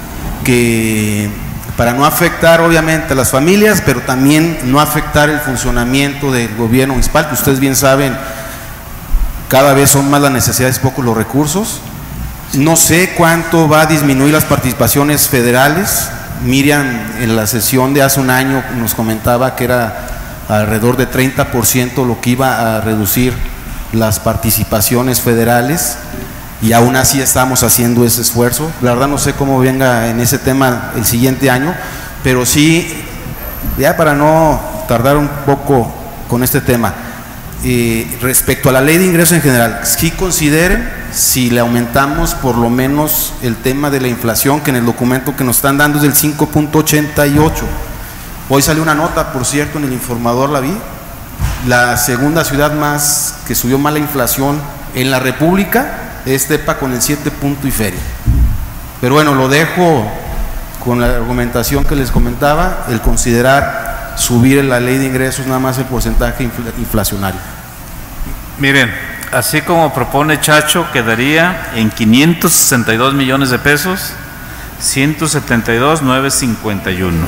que para no afectar obviamente a las familias, pero también no afectar el funcionamiento del gobierno municipal, que ustedes bien saben, cada vez son más las necesidades, pocos los recursos. No sé cuánto va a disminuir las participaciones federales. Miriam en la sesión de hace un año nos comentaba que era alrededor de treinta por ciento lo que iba a reducir las participaciones federales, y aún así estamos haciendo ese esfuerzo. La verdad no sé cómo venga en ese tema el siguiente año, pero sí, ya para no tardar un poco con este tema, eh, respecto a la ley de ingresos en general, sí consideren si le aumentamos por lo menos el tema de la inflación, que en el documento que nos están dando es del cinco punto ochenta y ocho. Hoy salió una nota, por cierto, en el Informador, la vi, la segunda ciudad más que subió más la inflación en la República es Tepa, con el siete punto y feria. Pero bueno, lo dejo con la argumentación que les comentaba, el considerar subir en la ley de ingresos nada más el porcentaje infl inflacionario. Miren, así como propone Chacho, quedaría en quinientos sesenta y dos millones de pesos, ciento setenta y dos mil novecientos cincuenta y uno.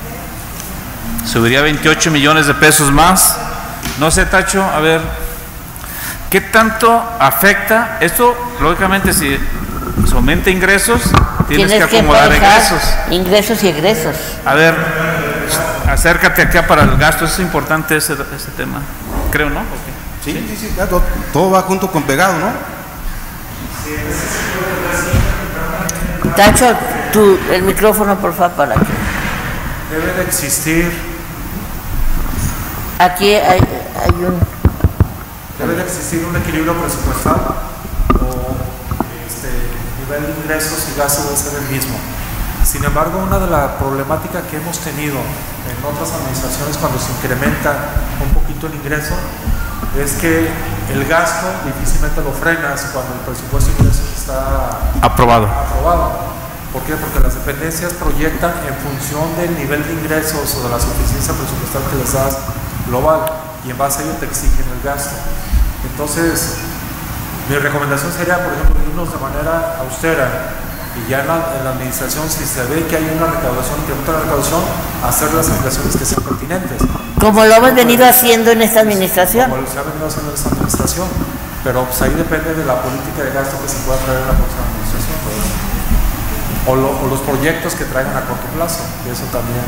Subiría veintiocho millones de pesos más. No sé, Tacho, a ver, ¿qué tanto afecta? Esto, lógicamente, si se aumenta ingresos, tienes, tienes que acomodar que egresos. Ingresos y egresos. A ver, acércate acá para el gasto, es importante ese, ese tema, creo, ¿no? Okay. Sí, sí, sí, sí, todo, todo va junto con pegado, ¿no? Tacho, tu, el micrófono, por favor, para que... Debe de existir... Aquí hay, hay un... Debe de existir un equilibrio presupuestal, o este, nivel de ingresos y gastos debe ser el mismo. Sin embargo, una de las problemáticas que hemos tenido en otras administraciones cuando se incrementa un poquito el ingreso es que el gasto difícilmente lo frenas cuando el presupuesto de ingresos está aprobado. aprobado, porque qué? Porque las dependencias proyectan en función del nivel de ingresos o de la suficiencia presupuestal que les das global, y en base a ello te exigen el gasto. Entonces, mi recomendación sería, por ejemplo, irnos de manera austera, y ya en la, en la administración, si se ve que hay una recaudación, incremento de la recaudación, hacer las ampliaciones que sean pertinentes. Como lo hemos venido haciendo en esta administración. Como lo se ha venido haciendo en esta administración. Pero pues ahí depende de la política de gasto que se pueda traer en la próxima administración. Pues. O, lo, o los proyectos que traigan a corto plazo, que eso también.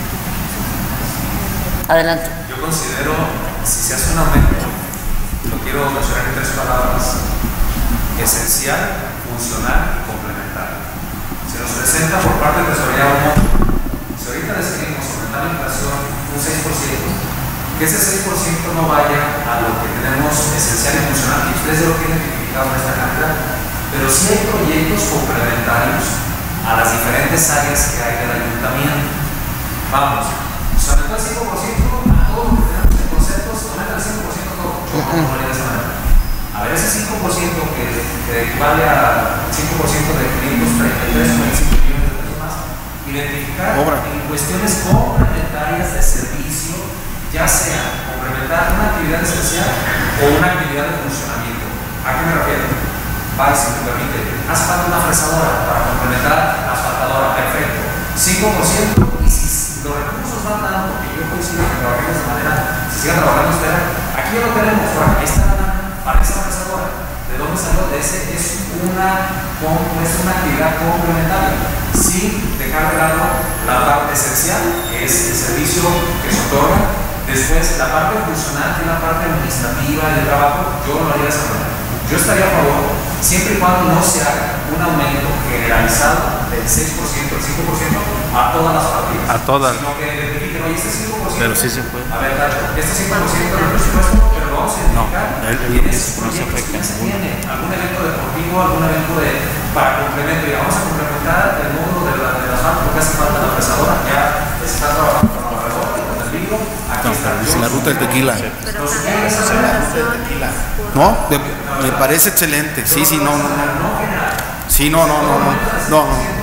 Adelante. Yo considero, si se hace un aumento, lo quiero mencionar en tres palabras: esencial, funcional y complementario. Se nos presenta por parte de tesorería un monto. Si ahorita decidimos aumentar la inflación un seis por ciento, que ese seis por ciento no vaya a lo que tenemos esencial y funcional, y ustedes ya lo tienen identificado en esta cantidad, pero sí hay proyectos complementarios a las diferentes áreas que hay del ayuntamiento. Vamos, se aumentó el cinco por ciento a todo lo que tenemos en conceptos, aumenta el cinco por ciento todo. Yo de esa manera. A ver, ese cinco por ciento que, que equivale a cinco por ciento de quinientos treinta y tres coma cinco millones de pesos más, identificar Obra. en cuestiones complementarias de servicio, ya sea complementar una actividad esencial o una actividad de funcionamiento. ¿A qué me refiero? Va, si me permite, hace falta una fresadora para complementar la asfaltadora, perfecto, cinco por ciento, y si los recursos van dando, porque yo coincido que trabajemos de manera, si sigan trabajando ustedes, aquí ya lo tenemos, ahora, ahí está la lana para esa fresadora. ¿De dónde salió? De ese es una, es una actividad complementaria, sin dejar de lado la parte esencial, que es el servicio que se otorga. Después, la parte funcional, que es la parte administrativa del trabajo, yo no lo haría de esa manera. Yo estaría a favor, siempre y cuando no se haga un aumento generalizado del seis por ciento, del cinco por ciento a todas las partidas. A todas. Sino que identifiquen, oye, este cinco por ciento. Pero sí se puede. A ver, Tacho, este cinco por ciento del presupuesto, pero lo vamos a identificar. No, el, el, y en el, esos no se proyectos, afecta. ¿quién se tiene? ¿Algún evento deportivo, algún evento de, para complemento? Y vamos a complementar el módulo de la, de la asfalto, porque hace falta la fresadora, ya se está trabajando con la barredora y con el vidrio. Aquí está. Es la ruta del tequila. Entonces, ¿qué es esa ruta del tequila? No, me, me parece excelente. Sí, sí, no, no, no. Sí, no, no, no, no. no, no.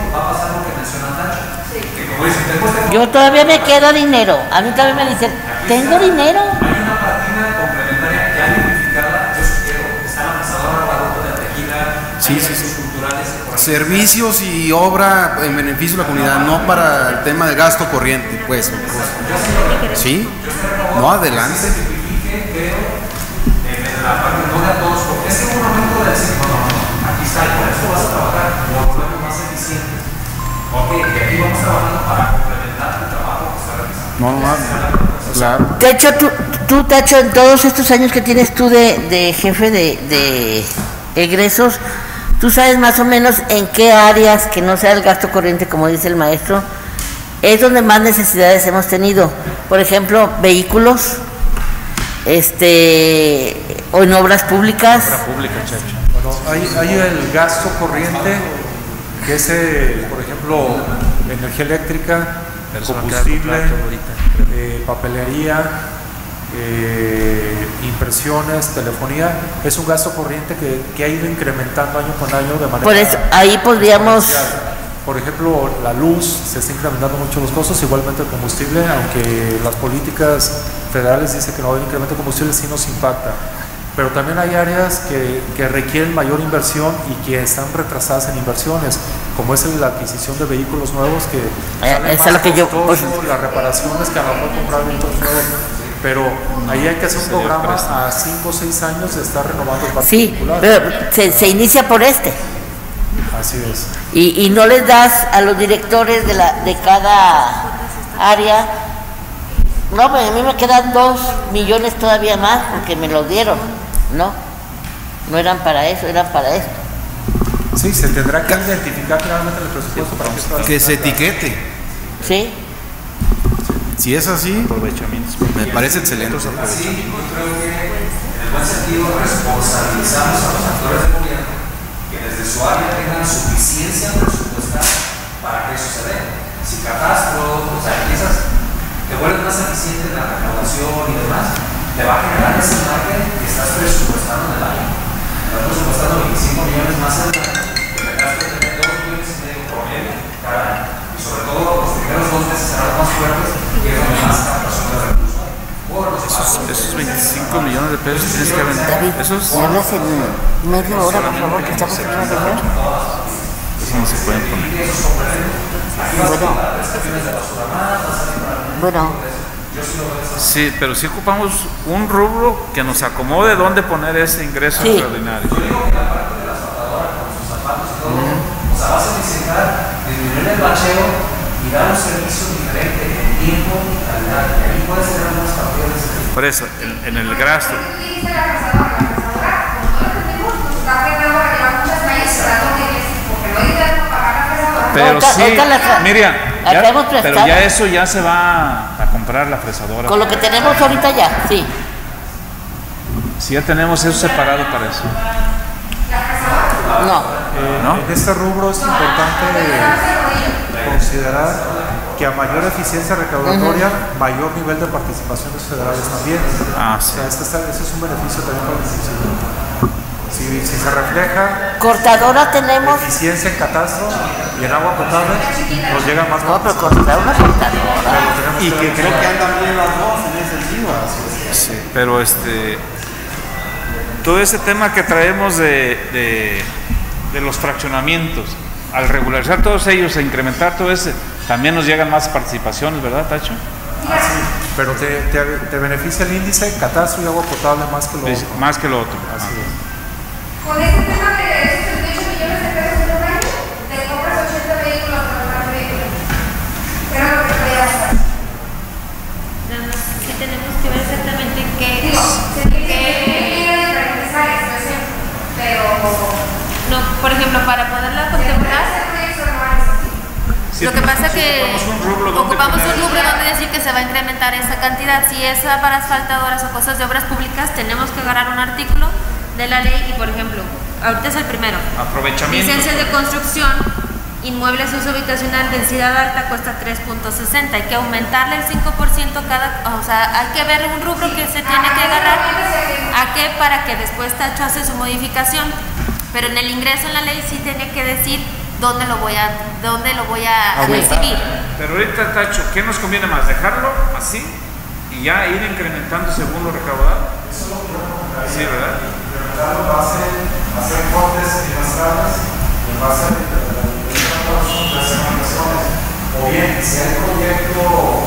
Yo todavía me queda dinero. A mí todavía me dicen, ¿tengo dinero? Hay una partida complementaria ya identificada. Yo sugiero, está la fresadora, la ruta del tequila, Sí, hay sí, eventos sí. culturales. por ahí. Servicios y obra en beneficio de la comunidad, no para el tema de gasto corriente, pues. ¿Sí? No, adelante. Se simplifique, pero en la parte no de a todos, porque es que en un momento de decir, no, no, no, aquí está, y por eso vas a trabajar, lo volvemos más eficiente. Ok, y aquí vamos trabajando para complementar el trabajo que está realizando. No, no, no, claro. Tacho, tú, tú, Tacho, en todos estos años que tienes tú de, de jefe de, de egresos, ¿tú sabes más o menos en qué áreas, que no sea el gasto corriente, como dice el maestro, es donde más necesidades hemos tenido? Por ejemplo, vehículos, este, o en obras públicas. Obra pública, chacho. Bueno, hay, hay el gasto corriente, que es, eh, por ejemplo, energía eléctrica, combustible, eh, papelería, eh, impresiones, telefonía. Es un gasto corriente que, que ha ido incrementando año con año de manera. Por eso, ahí podríamos. exponencial. Por ejemplo, la luz, se está incrementando mucho los costos, igualmente el combustible, aunque las políticas federales dicen que no va a haber incremento de combustible, sí nos impacta. Pero también hay áreas que, que requieren mayor inversión y que están retrasadas en inversiones, como es la adquisición de vehículos nuevos, que Eh, sale eso más es lo que yo- costoso, las reparaciones que a lo mejor comprar vehículos nuevos, pero ahí hay que hacer un sería programa préstamo. a cinco o seis años de estar renovando el parque Sí, vehicular. pero se, se inicia por este. Así es. Y, y no les das a los directores de, la, de cada área. No, pues a mí me quedan dos millones todavía más porque me los dieron. No, no eran para eso, eran para esto. Sí, se tendrá que identificar claramente en el presupuesto para que esto Que se etiquete. ¿Sí? Si es así, Aprovechamientos. me parece excelente. Así, yo creo que en el buen sentido responsabilizamos a los actores de gobierno que desde su área tengan suficiencia presupuestal para que eso se dé. Si catastro, o sea, empiezas, te vuelves más eficiente en la recaudación y demás, te va a generar ese margen que estás presupuestando en el año. Estás presupuestando veinticinco millones más en el año, que me gasto tener dos millones y medio promedio, de pesos tienes que vender. David, Eso es, ¿me hablas en media hora, por favor, que estamos en una reunión? eso no se pueden poner. Bueno. Bueno. Sí, pero sí ocupamos un rubro que nos acomode dónde poner ese ingreso Sí. extraordinario. O sea, vas a necesitar disminuir el bacheo y dar un servicio diferente en tiempo y calidad. Y ahí puedes tener unas partidas. Por eso, en, en el gasto. Pero Ahorita- sí, ahorita la tra- Miriam, la ya- traemos pero prestada. ya eso ya se va a comprar la fresadora. Con lo que tenemos ahorita ya, sí. Si ya tenemos eso separado para eso. No. Eh, ¿No? En este rubro es importante considerar que a mayor eficiencia recaudatoria, mayor nivel de participaciones federales también. Ah, O sí. sea, este, está- ese es un beneficio también para el municipio. Si, si se refleja Cortadora tenemos. eficiencia en catastro y en agua potable, nos llega más No, pero participación. cortar una cortadora. Tenemos Y que ver- creo que andan bien las dos en ese sentido. Sí, pero este todo ese tema que traemos de, de, de los fraccionamientos, al regularizar todos ellos e incrementar todo ese, también nos llegan más participaciones, ¿verdad, Tacho? Pero te, te, te beneficia el índice catastro y agua potable más que lo Es- otro. más que lo otro. Así Ah. es. Con este tema de esos treinta y ocho millones de pesos en un año, te compras ochenta vehículos para los vehículos. Era lo que quería hacer. Nada más sí tenemos que ver exactamente qué. Digo, se tiene que ir a diferentes áreas, no es cierto. Pero. No, por ejemplo, para poderla contemplar. Sí, Lo que pasa sí, que ocupamos un rubro donde ocupamos poner- un rubro donde decir que se va a incrementar esa cantidad. Si es para asfaltadoras o cosas de obras públicas, tenemos que agarrar un artículo de la ley y, por ejemplo, ahorita es el primero. Aprovechamiento. Licencias de construcción, inmuebles uso habitacional, densidad alta, cuesta tres punto sesenta. Hay que aumentarle el cinco por ciento cada, o sea, hay que ver un rubro que se tiene que agarrar. ¿A qué? Para que después Tacho hace su modificación. Pero en el ingreso en la ley sí tiene que decir dónde lo voy a, dónde lo voy a recibir. Pero ahorita, Tacho, ¿qué nos conviene más? ¿Dejarlo así y ya ir incrementando según lo recaudado? Sí, ¿verdad? Incrementar base, hacer cortes trimestrales en base a las recomendaciones. O bien, si hay proyectos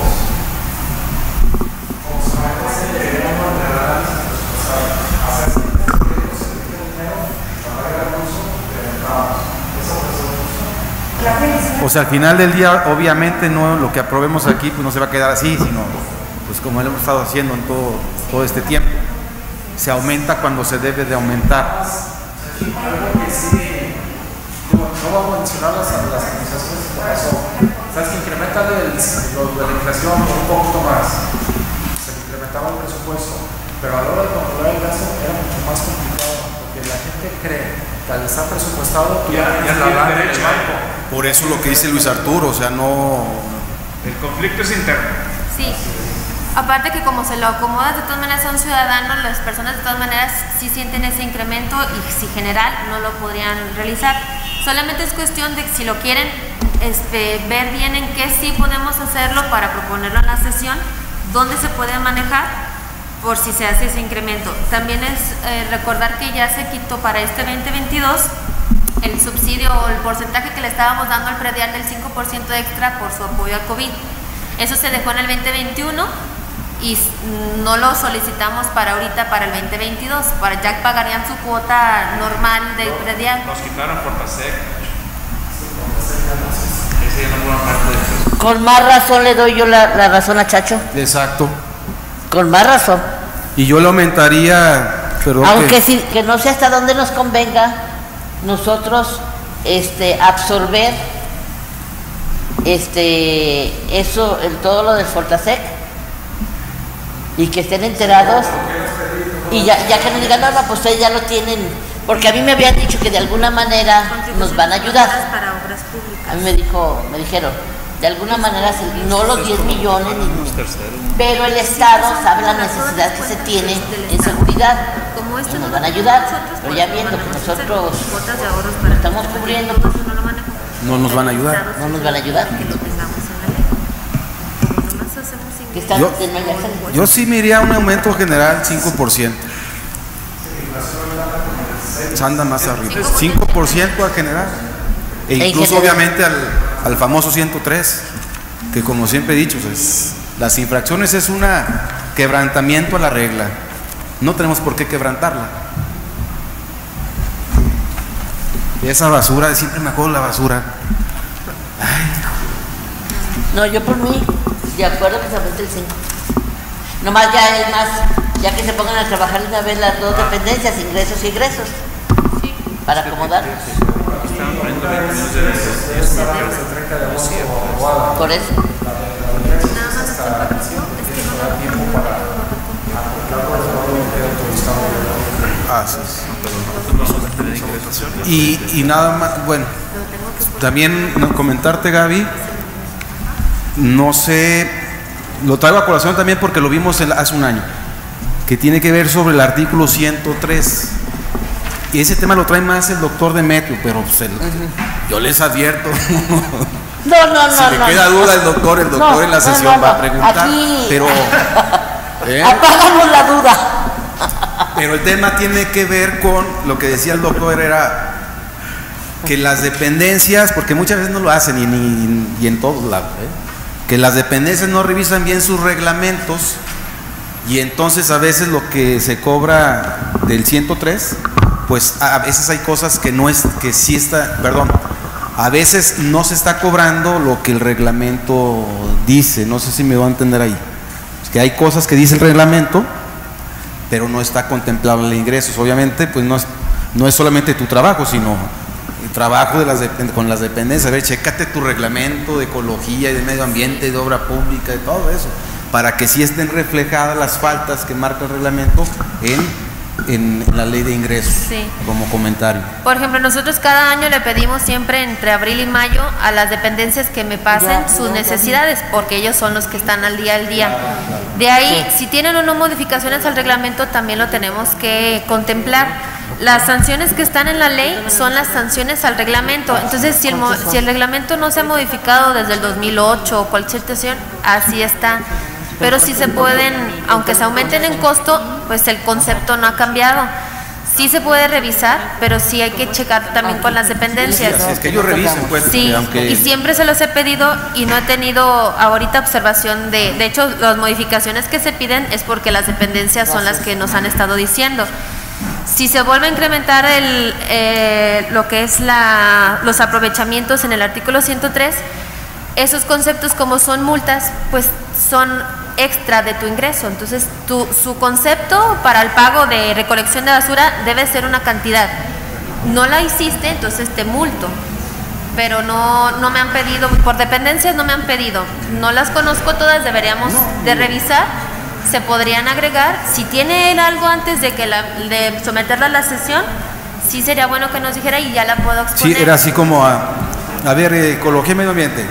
como se me hace que debemos de análisis presupuestario, hacer proyectos se tiene dinero, pagar el recurso, incrementamos. Esa persona. O sea, al final del día, obviamente, no lo que aprobemos aquí pues no se va a quedar así, sino pues como lo hemos estado haciendo en todo, todo este tiempo. Se aumenta cuando se debe de aumentar. Algo que sí, digo, no voy a mencionar las, las administraciones que pasó. Sabes que incrementa el, lo de la inflación por un poquito más. Se incrementaba el presupuesto, pero a la hora de controlar el gasto era mucho más complicado, porque la gente cree que al estar presupuestado tú ya, Ya- ya tienes la tiene lana en el derecho. banco. Por eso lo que dice Luis Arturo, o sea, no. El conflicto es interno. Sí. Aparte que como se lo acomoda de todas maneras a un ciudadano, las personas de todas maneras sí sienten ese incremento y si general no lo podrían realizar. Solamente es cuestión de que si lo quieren este, ver bien en qué sí podemos hacerlo para proponerlo en la sesión, dónde se puede manejar por si se hace ese incremento. También es eh, recordar que ya se quitó para este veinte veintidós el subsidio o el porcentaje que le estábamos dando al predial del cinco por ciento extra por su apoyo al COVID. Eso se dejó en el veinte veintiuno y no lo solicitamos para ahorita, para el veinte veintidós, para ya pagarían su cuota normal del predial. Nos quitaron Portasec. Ese ya no forma parte de eso. Con más razón le doy yo la, la razón a Chacho. Exacto. Con más razón. Y yo lo aumentaría, perdón, Aunque que- sí, que no sé hasta dónde nos convenga nosotros este, absorber este, eso, el, todo lo del Fortasec y que estén enterados y ya, ya que nos digan, no, no, pues ustedes ya lo tienen, porque a mí me habían dicho que de alguna manera nos van a ayudar. Para obras públicas. A mí me dijo, me dijeron, de alguna manera, se- no los diez millones, ni- pero el Estado sabe la necesidad que se tiene en seguridad. Como esto Y nos no van a lo ayudar, nosotros, pero ya pues, viendo que manejamos nosotros cuotas de ahorros lo para estamos cubriendo, pues no lo manejamos. No nos van a ayudar. no nos van a ayudar. Que lo tengamos en la ley. Como nomás hacemos Que están- Yo- que no, ya se- yo sí me iría a un aumento general cinco por ciento. anda más arriba. cinco por ciento a general. E incluso obviamente al, al famoso ciento tres, que como siempre he dicho, es, las infracciones es un quebrantamiento a la regla. No tenemos por qué quebrantarla. Esa basura, siempre me acuerdo la basura. Ay. No, yo por mí, de acuerdo que se aumente el cinco. Nomás ya es más, ya que se pongan a trabajar una vez las dos dependencias, ingresos y egresos, para acomodarlos. Por eso. Ah, sí. Y, y nada más, bueno, también comentarte, Gaby, no sé, lo traigo a colación también porque lo vimos el, hace un año, que tiene que ver sobre el artículo ciento tres. Y ese tema lo trae más el doctor Demetrio, pero pues el, uh-huh. yo les advierto. No, no, no. Si le no, queda no, duda el doctor, el doctor no, en la sesión no, no, va a preguntar. Aquí, pero ¿eh? apagamos la duda. Pero el tema tiene que ver con lo que decía el doctor, era que las dependencias, porque muchas veces no lo hacen y, ni, y en todos lados, ¿eh? que las dependencias no revisan bien sus reglamentos y entonces a veces lo que se cobra del ciento tres, pues a veces hay cosas que no es, que sí está, perdón, a veces no se está cobrando lo que el reglamento dice. No sé si me va a entender ahí. Es que hay cosas que dice el reglamento, pero no está contemplado el ingresos. Obviamente, pues no es, no es solamente tu trabajo, sino el trabajo de las de, con las dependencias. A ver, chécate tu reglamento de ecología y de medio ambiente y de obra pública y todo eso, para que sí estén reflejadas las faltas que marca el reglamento en en la ley de ingresos, sí. Como comentario. Por ejemplo, nosotros cada año le pedimos siempre entre abril y mayo a las dependencias que me pasen ya, sus ya, necesidades, ya. Porque ellos son los que están al día al día. De ahí, sí. Si tienen o no modificaciones al reglamento, también lo tenemos que contemplar. Las sanciones que están en la ley son las sanciones al reglamento. Entonces, si el, si el reglamento no se ha modificado desde el dos mil ocho o cualquier situación, así está. Pero sí se pueden, aunque se aumenten en costo, pues el concepto no ha cambiado. Sí se puede revisar, pero sí hay que checar también con las dependencias. Sí, es que ellos revisen, pues. Sí, aunque... y siempre se los he pedido y no he tenido ahorita observación de... De hecho, las modificaciones que se piden es porque las dependencias son las que nos han estado diciendo. Si se vuelve a incrementar el, eh, lo que es la, los aprovechamientos en el artículo ciento tres, esos conceptos como son multas, pues son extra de tu ingreso. Entonces tu, su concepto para el pago de recolección de basura debe ser una cantidad. No la hiciste, entonces te multo. Pero no, no me han pedido, por dependencias no me han pedido. No las conozco todas, deberíamos de revisar. Se podrían agregar. Si tiene él algo antes de, que la, de someterla a la sesión, sí sería bueno que nos dijera y ya la puedo exponer. Sí, era así como a, a ver, ecología y medio ambiente.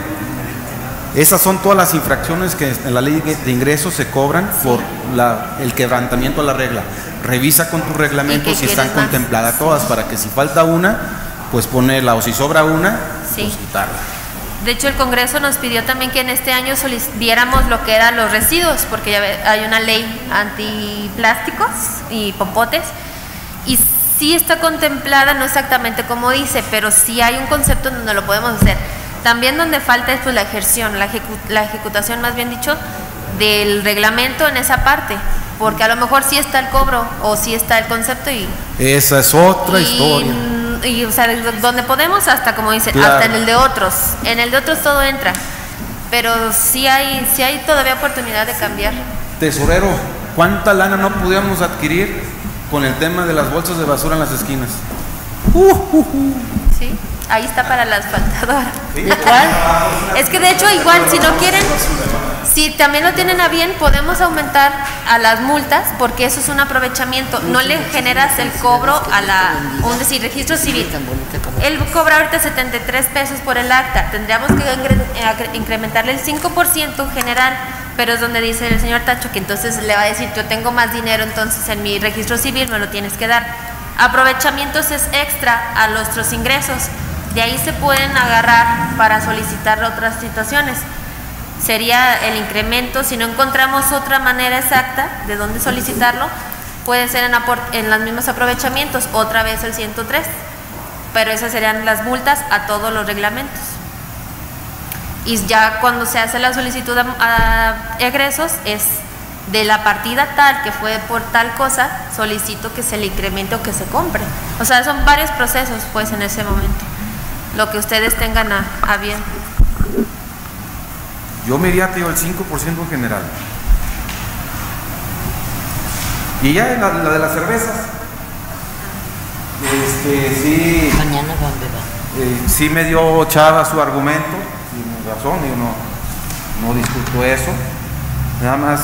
Esas son todas las infracciones que en la ley de ingresos se cobran, sí, por la, el quebrantamiento a la regla. Revisa con tu reglamento si están contempladas todas, para que si falta una, pues ponerla, o si sobra una, sí, pues quitarla. De hecho, el Congreso nos pidió también que en este año viéramos lo que eran los residuos, porque ya hay una ley antiplásticos y popotes, y sí está contemplada, no exactamente como dice, pero sí hay un concepto donde lo podemos hacer. También donde falta es pues la ejerción, la, ejecu la ejecutación más bien dicho, del reglamento en esa parte, porque a lo mejor sí está el cobro o sí está el concepto y... Esa es otra y, historia. Y, o sea, donde podemos hasta, como dice, claro, hasta en el de otros. En el de otros todo entra, pero sí hay, sí hay todavía oportunidad de cambiar. Tesorero, ¿cuánta lana no pudiéramos adquirir con el tema de las bolsas de basura en las esquinas? Uh, uh, uh. Sí. Ahí está para la asfaltadora. ¿Cuál? Es que de hecho igual, si no quieren, si también lo tienen a bien, podemos aumentar a las multas, porque eso es un aprovechamiento. No le generas el cobro a la, un decir, registro civil. Él cobra ahorita setenta y tres pesos por el acta. Tendríamos que incrementarle el cinco por ciento general, pero es donde dice el señor Tacho que entonces le va a decir, yo tengo más dinero, entonces en mi registro civil me lo tienes que dar. Aprovechamientos es extra a nuestros ingresos. De ahí se pueden agarrar para solicitar otras situaciones. Sería el incremento, si no encontramos otra manera exacta de dónde solicitarlo, puede ser en, aport en los mismos aprovechamientos, otra vez el ciento tres, pero esas serían las multas a todos los reglamentos. Y ya cuando se hace la solicitud a, a egresos es de la partida tal que fue por tal cosa, solicito que se le incremente o que se compre. O sea, son varios procesos pues en ese momento, lo que ustedes tengan a, a bien. Yo me iría, tío, el cinco por ciento en general. Y ya la, la de las cervezas. Este, sí. Mañana van a ver. Eh, sí me dio Chava su argumento, tiene razón, yo no, no discuto eso. Nada más,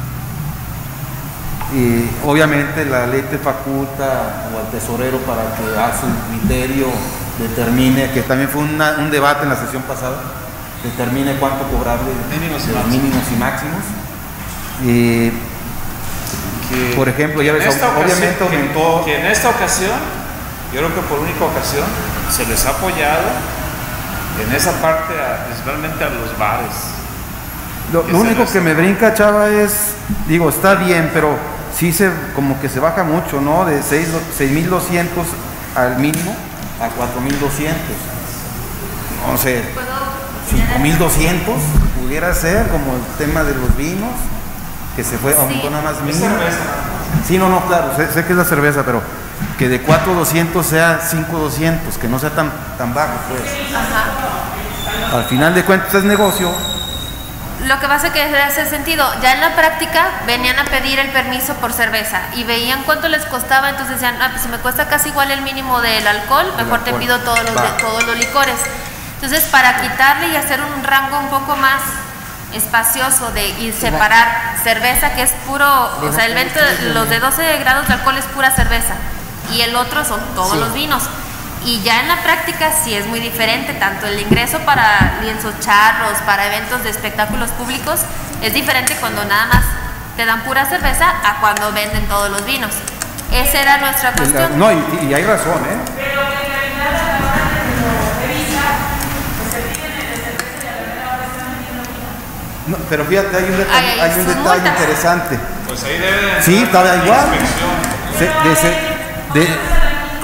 y obviamente la ley te faculta o al tesorero para que a su criterio determine, que también fue una, un debate en la sesión pasada, determine cuánto cobrarle Mínimos y de los máximos. mínimos y máximos. Y, Que por ejemplo, ya en ves, esta obviamente ocasión- que- aumentó. que en esta ocasión, yo creo que por única ocasión, se les ha apoyado en esa parte, a- principalmente a los bares. Lo, que lo se único les- que me brinca, Chava, es, digo, está bien, pero sí se, como que se baja mucho, ¿no? De seis mil doscientos al mínimo a cuatro mil doscientos. No sé, cinco mil doscientos pudiera ser, como el tema de los vinos, que se fue, aumentó nada más Es mínimo. cerveza. Sí, no, no, claro, sé, sé que es la cerveza, pero que de cuatro mil doscientos sea cinco mil doscientos, que no sea tan, tan bajo, pues. Ajá. Al final de cuentas es negocio. Lo que pasa que en ese sentido, ya en la práctica venían a pedir el permiso por cerveza y veían cuánto les costaba, entonces decían, ah, pues si me cuesta casi igual el mínimo del alcohol, mejor te alcohol. pido todos los, Va. de, todos los licores. Entonces, para quitarle y hacer un rango un poco más espacioso de y separar cerveza, que es puro, o sea, el veinte, los de doce grados de alcohol es pura cerveza y el otro son todos Sí. los vinos. Y ya en la práctica sí es muy diferente, tanto el ingreso para lienzos charros, para eventos de espectáculos públicos, es diferente cuando nada más te dan pura cerveza a cuando venden todos los vinos. Esa era nuestra cuestión. No, y, y hay razón, ¿eh? Pero en realidad a la hora de lo revisa, pues se piden el de cerveza y a la mera hora están vendiendo vino. No, pero fíjate, hay un detalle, Ay, hay un sus detalle multas. interesante. Pues ahí debe de Sí, entrar estaba la igual. inspección. Se- de se- de-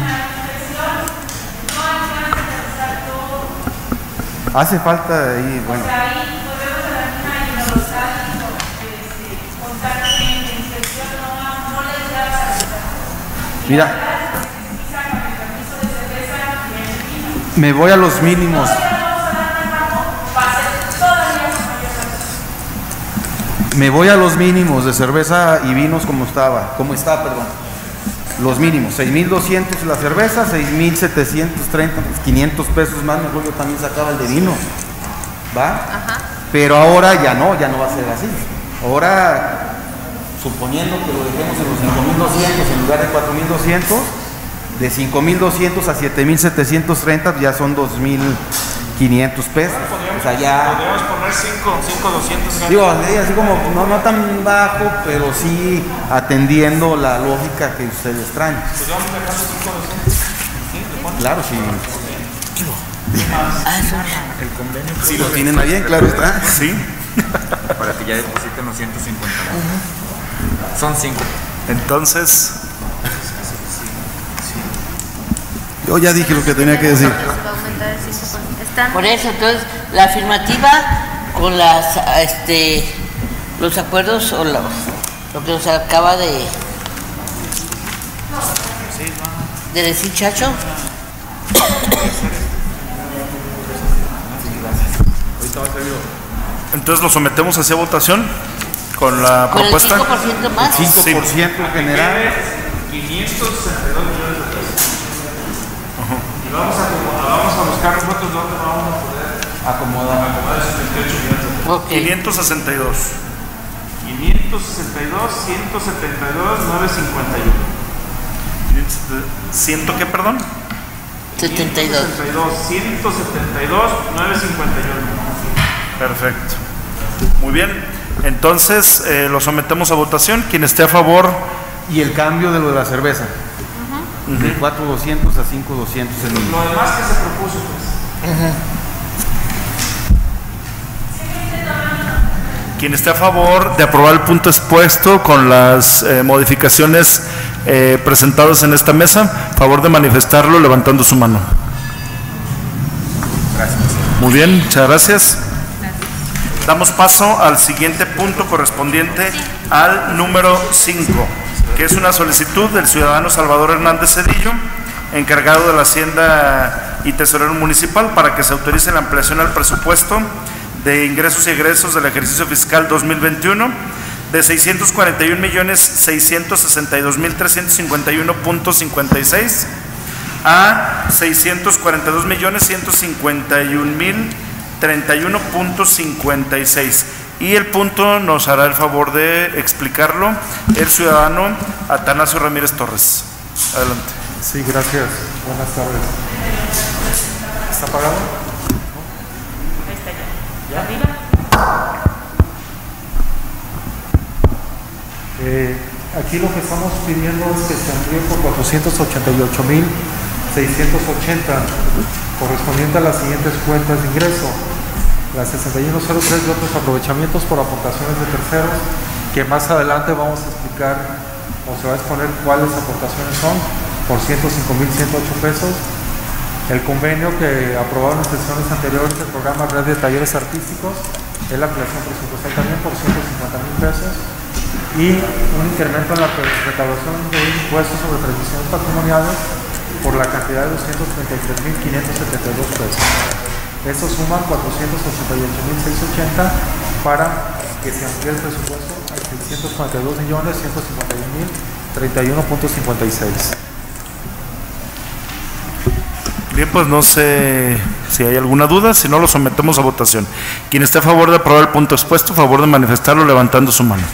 hace falta ahí, bueno. O sea, ahí volvemos a la misma y nos los ha dicho, este, constantemente, en inspección no, no les da la cerveza. Y Mira. la verdad es que sí sacan el permiso de cerveza y el vino. Me voy a los mínimos. Todavía no vamos a dar un rango, va a ser todavía con mayor razón. Me voy a los mínimos de cerveza y vinos como estaba, como está, perdón. Los mínimos, seis mil doscientos la cerveza, seis mil setecientos treinta, quinientos pesos más, mejor yo también sacaba el de vino. ¿Va? Ajá. Pero ahora ya no, ya no va a ser así. Ahora, suponiendo que lo dejemos en los cinco mil doscientos en lugar de cuatro mil doscientos, de cinco mil doscientos a siete mil setecientos treinta ya son dos mil quinientos pesos. O sea, ya... Podríamos poner cinco doscientos. Digo, así así como no, no tan bajo, pero sí atendiendo la lógica que ustedes traen. Pues vamos a dejar cinco doscientos. Claro, sí. Ah, eso. Si lo tienen ahí bien, claro está. Sí. Para que ya depositen los ciento cincuenta. Son cinco. Entonces, Yo ya dije lo que tenía que decir. Va a aumentar el cinco por ciento. Están- Por eso, entonces, la afirmativa con las, este, los acuerdos o lo, lo que nos acaba de, de decir Chacho. entonces lo sometemos hacia votación con la Con el propuesta. cinco por ciento más. cinco por ciento en general. quinientos sesenta y dos millones de pesos. Y vamos a, acomodar- vamos a buscar nosotros dónde vamos a poder Acomodar. acomodar esos veintiocho millones de pesos. Ok. quinientos sesenta y dos. quinientos sesenta y dos, ciento setenta y dos, novecientos cincuenta y uno. ¿Ciento qué, perdón? setenta y dos. ciento setenta y dos, novecientos cincuenta y uno. Perfecto. Muy bien. Entonces eh, lo sometemos a votación. Quien esté a favor, Y el cambio de lo de la cerveza. De cuatro mil doscientos a cinco mil doscientos el mínimo. Lo demás que se propuso, pues. Quien esté a favor de aprobar el punto expuesto con las eh, modificaciones eh, presentadas en esta mesa, favor de manifestarlo levantando su mano. Gracias. Muy bien, muchas gracias. Damos paso al siguiente punto correspondiente al número cinco, que es una solicitud del ciudadano Salvador Hernández Cedillo, encargado de la Hacienda y Tesorero Municipal, para que se autorice la ampliación al presupuesto de ingresos y egresos del ejercicio fiscal dos mil veintiuno de seiscientos cuarenta y un millones seiscientos sesenta y dos mil trescientos cincuenta y uno punto cincuenta y seis a seiscientos cuarenta y dos millones ciento cincuenta y un mil treinta y uno punto cincuenta y seis. Y el punto nos hará el favor de explicarlo el ciudadano Atanasio Ramírez Torres. Adelante. Sí, gracias. Buenas tardes. ¿Está apagado? Eh, aquí lo que estamos pidiendo es que se amplíe por cuatrocientos ochenta y ocho mil seiscientos ochenta, correspondiente a las siguientes cuentas de ingreso: la sesenta y uno cero tres de otros aprovechamientos por aportaciones de terceros, que más adelante vamos a explicar o se va a exponer cuáles aportaciones son, por ciento cinco mil ciento ocho pesos. El convenio que aprobaron en sesiones anteriores del programa Red de Talleres Artísticos es la ampliación presupuestal también por ciento cincuenta mil pesos, y un incremento en la recaudación de impuestos sobre transmisiones patrimoniales por la cantidad de doscientos treinta y tres mil quinientos setenta y dos pesos. Estos suman cuatrocientos ochenta y ocho mil seiscientos ochenta para que se amplíe el presupuesto a seiscientos cuarenta y dos millones ciento cincuenta y un mil treinta y uno punto cincuenta y seis. Bien, pues no sé si hay alguna duda, si no lo sometemos a votación. Quien esté a favor de aprobar el punto expuesto, a favor de manifestarlo levantando su mano.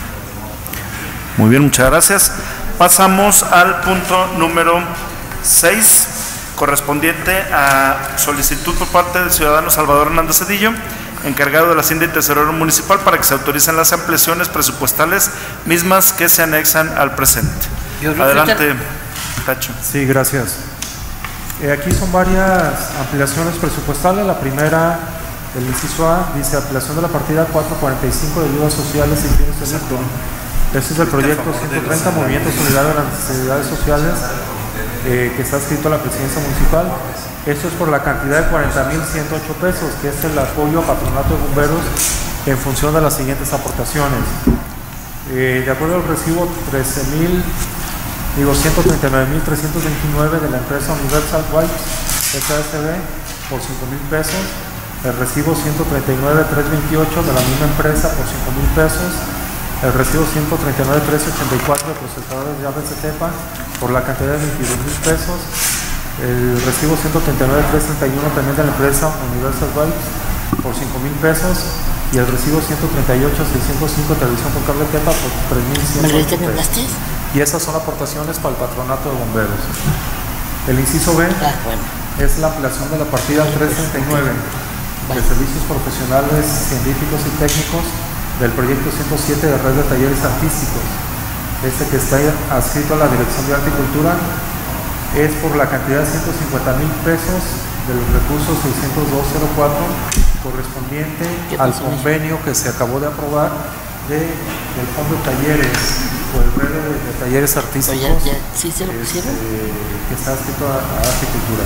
Muy bien, muchas gracias. Pasamos al punto número seis, correspondiente a solicitud por parte del ciudadano Salvador Hernández Cedillo, encargado de la Hacienda y Tesorero Municipal, para que se autoricen las ampliaciones presupuestales mismas que se anexan al presente. Adelante, Tacho. Sí, gracias. Eh, aquí son varias ampliaciones presupuestales. La primera, el inciso A, dice ampliación de la partida cuatrocientos cuarenta y cinco de ayudas sociales y bienes de lucro. Este es el proyecto ciento treinta, Movimiento Solidario de las Necesidades Sociales, eh, que está adscrito a la presidencia municipal. Esto es por la cantidad de cuarenta mil ciento ocho pesos, que es el apoyo a Patronato de Bomberos en función de las siguientes aportaciones. Eh, de acuerdo al recibo trece mil Digo, ciento treinta y nueve mil trescientos veintinueve de la empresa Universal Wipes S A S B por cinco mil pesos. El recibo ciento treinta y nueve mil trescientos veintiocho de la misma empresa por cinco mil pesos. El recibo ciento treinta y nueve mil trescientos ochenta y cuatro de procesadores de llaves de Tepa por la cantidad de veintidós mil pesos. El recibo ciento treinta y nueve mil trescientos treinta y uno también de la empresa Universal Wipes por cinco mil pesos. Y el recibo ciento treinta y ocho mil seiscientos cinco de televisión por cable Tepa por tres mil ciento ocho pesos. Y esas son aportaciones para el Patronato de Bomberos. El inciso B ah, bueno. es la ampliación de la partida trescientos treinta y nueve de servicios profesionales, científicos y técnicos del proyecto ciento siete de Red de Talleres Artísticos. Este, que está adscrito a la Dirección de Arte y Cultura, es por la cantidad de ciento cincuenta mil pesos del recurso seiscientos dos cero cuatro, correspondiente al convenio que se acabó de aprobar de, del Fondo de Talleres o el Red de, de Talleres Artísticos, ya, ya, ¿sí se lo pusieron? Este, que está adscrito a, a Arte y Cultura.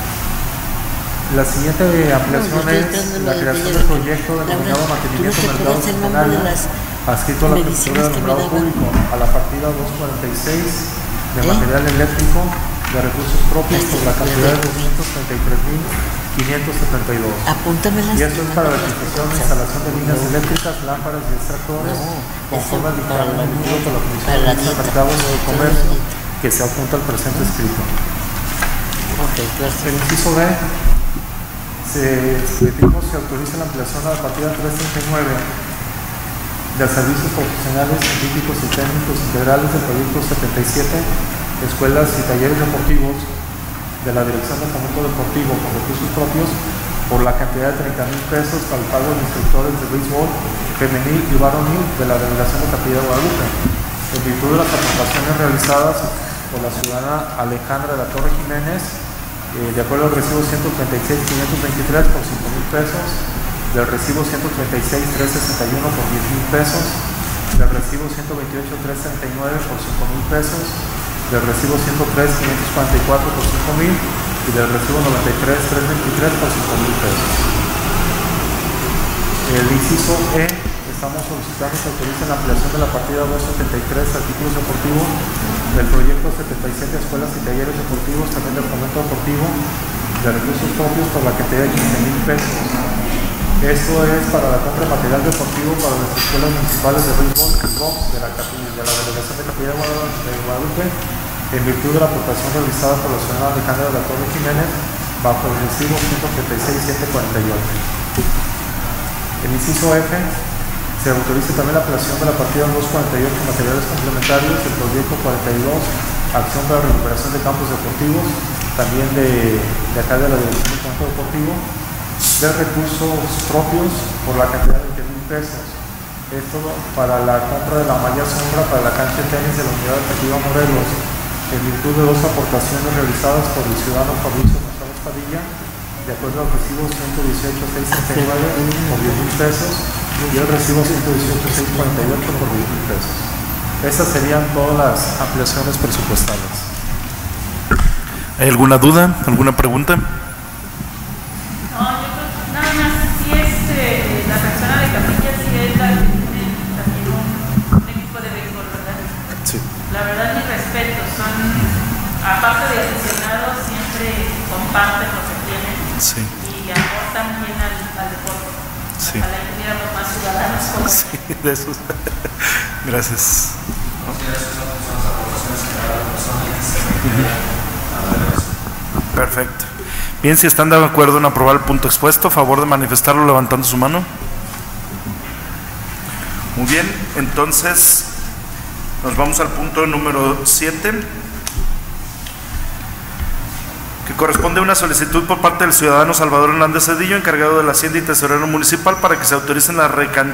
La siguiente ampliación no, es la creación del proyecto denominado Mantenimiento del Mercado Centenario, adscrito a la Cultura del Nombrado Público, a la partida doscientos cuarenta y seis de ¿Eh? material eléctrico de recursos propios por la cantidad de doscientos treinta y tres mil quinientos setenta y dos. Y esto es para la adquisición e instalación de líneas eléctricas, lámparas y extractores, conforme al dictamen emitido por la Comisión de Mercados y Comercio, que se apunta al presente escrito. El inciso B, se pedimos se autoriza la ampliación a la partida trescientos treinta y nueve de servicios profesionales, científicos y técnicos integrales del proyecto setenta y siete, escuelas y talleres deportivos de la Dirección de Fomento Deportivo con recursos propios, por la cantidad de treinta mil pesos para el pago de instructores de béisbol femenil y varonil de la Delegación de Capilla de Guadalupe, en virtud de las aportaciones realizadas por la ciudadana Alejandra de la Torre Jiménez, eh, de acuerdo al recibo ciento treinta y seis mil quinientos veintitrés por cinco mil pesos. del recibo ciento treinta y seis mil trescientos sesenta y uno por diez mil pesos, del recibo ciento veintiocho mil trescientos treinta y nueve por cinco mil pesos, del recibo ciento tres mil quinientos cuarenta y cuatro por cinco mil y del recibo noventa y tres mil trescientos veintitrés por cinco mil pesos. El inciso E, estamos solicitando que autorice la ampliación de la partida doscientos setenta y tres artículos deportivos del proyecto setenta y siete escuelas y talleres deportivos, también del fomento deportivo, de recursos propios por la cantidad de quince mil pesos. Esto es para la compra de material deportivo para las escuelas municipales de béisbol y box de la, de la delegación de Capilla de Guadalupe, en virtud de la aportación realizada por la ciudadana Alejandra de la Torre Jiménez, bajo el recibo ciento treinta y seis mil setecientos cuarenta y ocho. El inciso F, se autoriza también la ampliación de la partida doscientos cuarenta y ocho materiales complementarios del proyecto cuarenta y dos, acción para la recuperación de campos deportivos, también de, de acá de la Dirección de Campo Deportivo, de recursos propios por la cantidad de veinte mil pesos. Esto para la compra de la malla sombra para la cancha de tenis de la Unidad Deportiva Morelos, en virtud de dos aportaciones realizadas por el ciudadano Fabricio González Padilla, de acuerdo al recibo ciento dieciocho mil seiscientos sesenta y nueve por diez mil pesos y el recibo ciento dieciocho mil seiscientos cuarenta y ocho por diez mil pesos. Estas serían todas las ampliaciones presupuestales. ¿Hay alguna duda? ¿Alguna pregunta? No, yo creo que nada más, si es eh, la persona de Capilla, si es la que tiene también un, un equipo de béisbol, ¿verdad? Sí. La verdad, mis respetos, son, aparte de aficionados, siempre comparten lo que tienen Sí. y aportan bien al, al deporte. Sí. Ojalá que tuviéramos más ciudadanos como Sí, de esos. Gracias. Perfecto. Bien, si están de acuerdo en aprobar el punto expuesto, a favor de manifestarlo levantando su mano. Muy bien, entonces nos vamos al punto número siete, que corresponde a una solicitud por parte del ciudadano Salvador Hernández Cedillo, encargado de la Hacienda y Tesorero Municipal, para que se autoricen las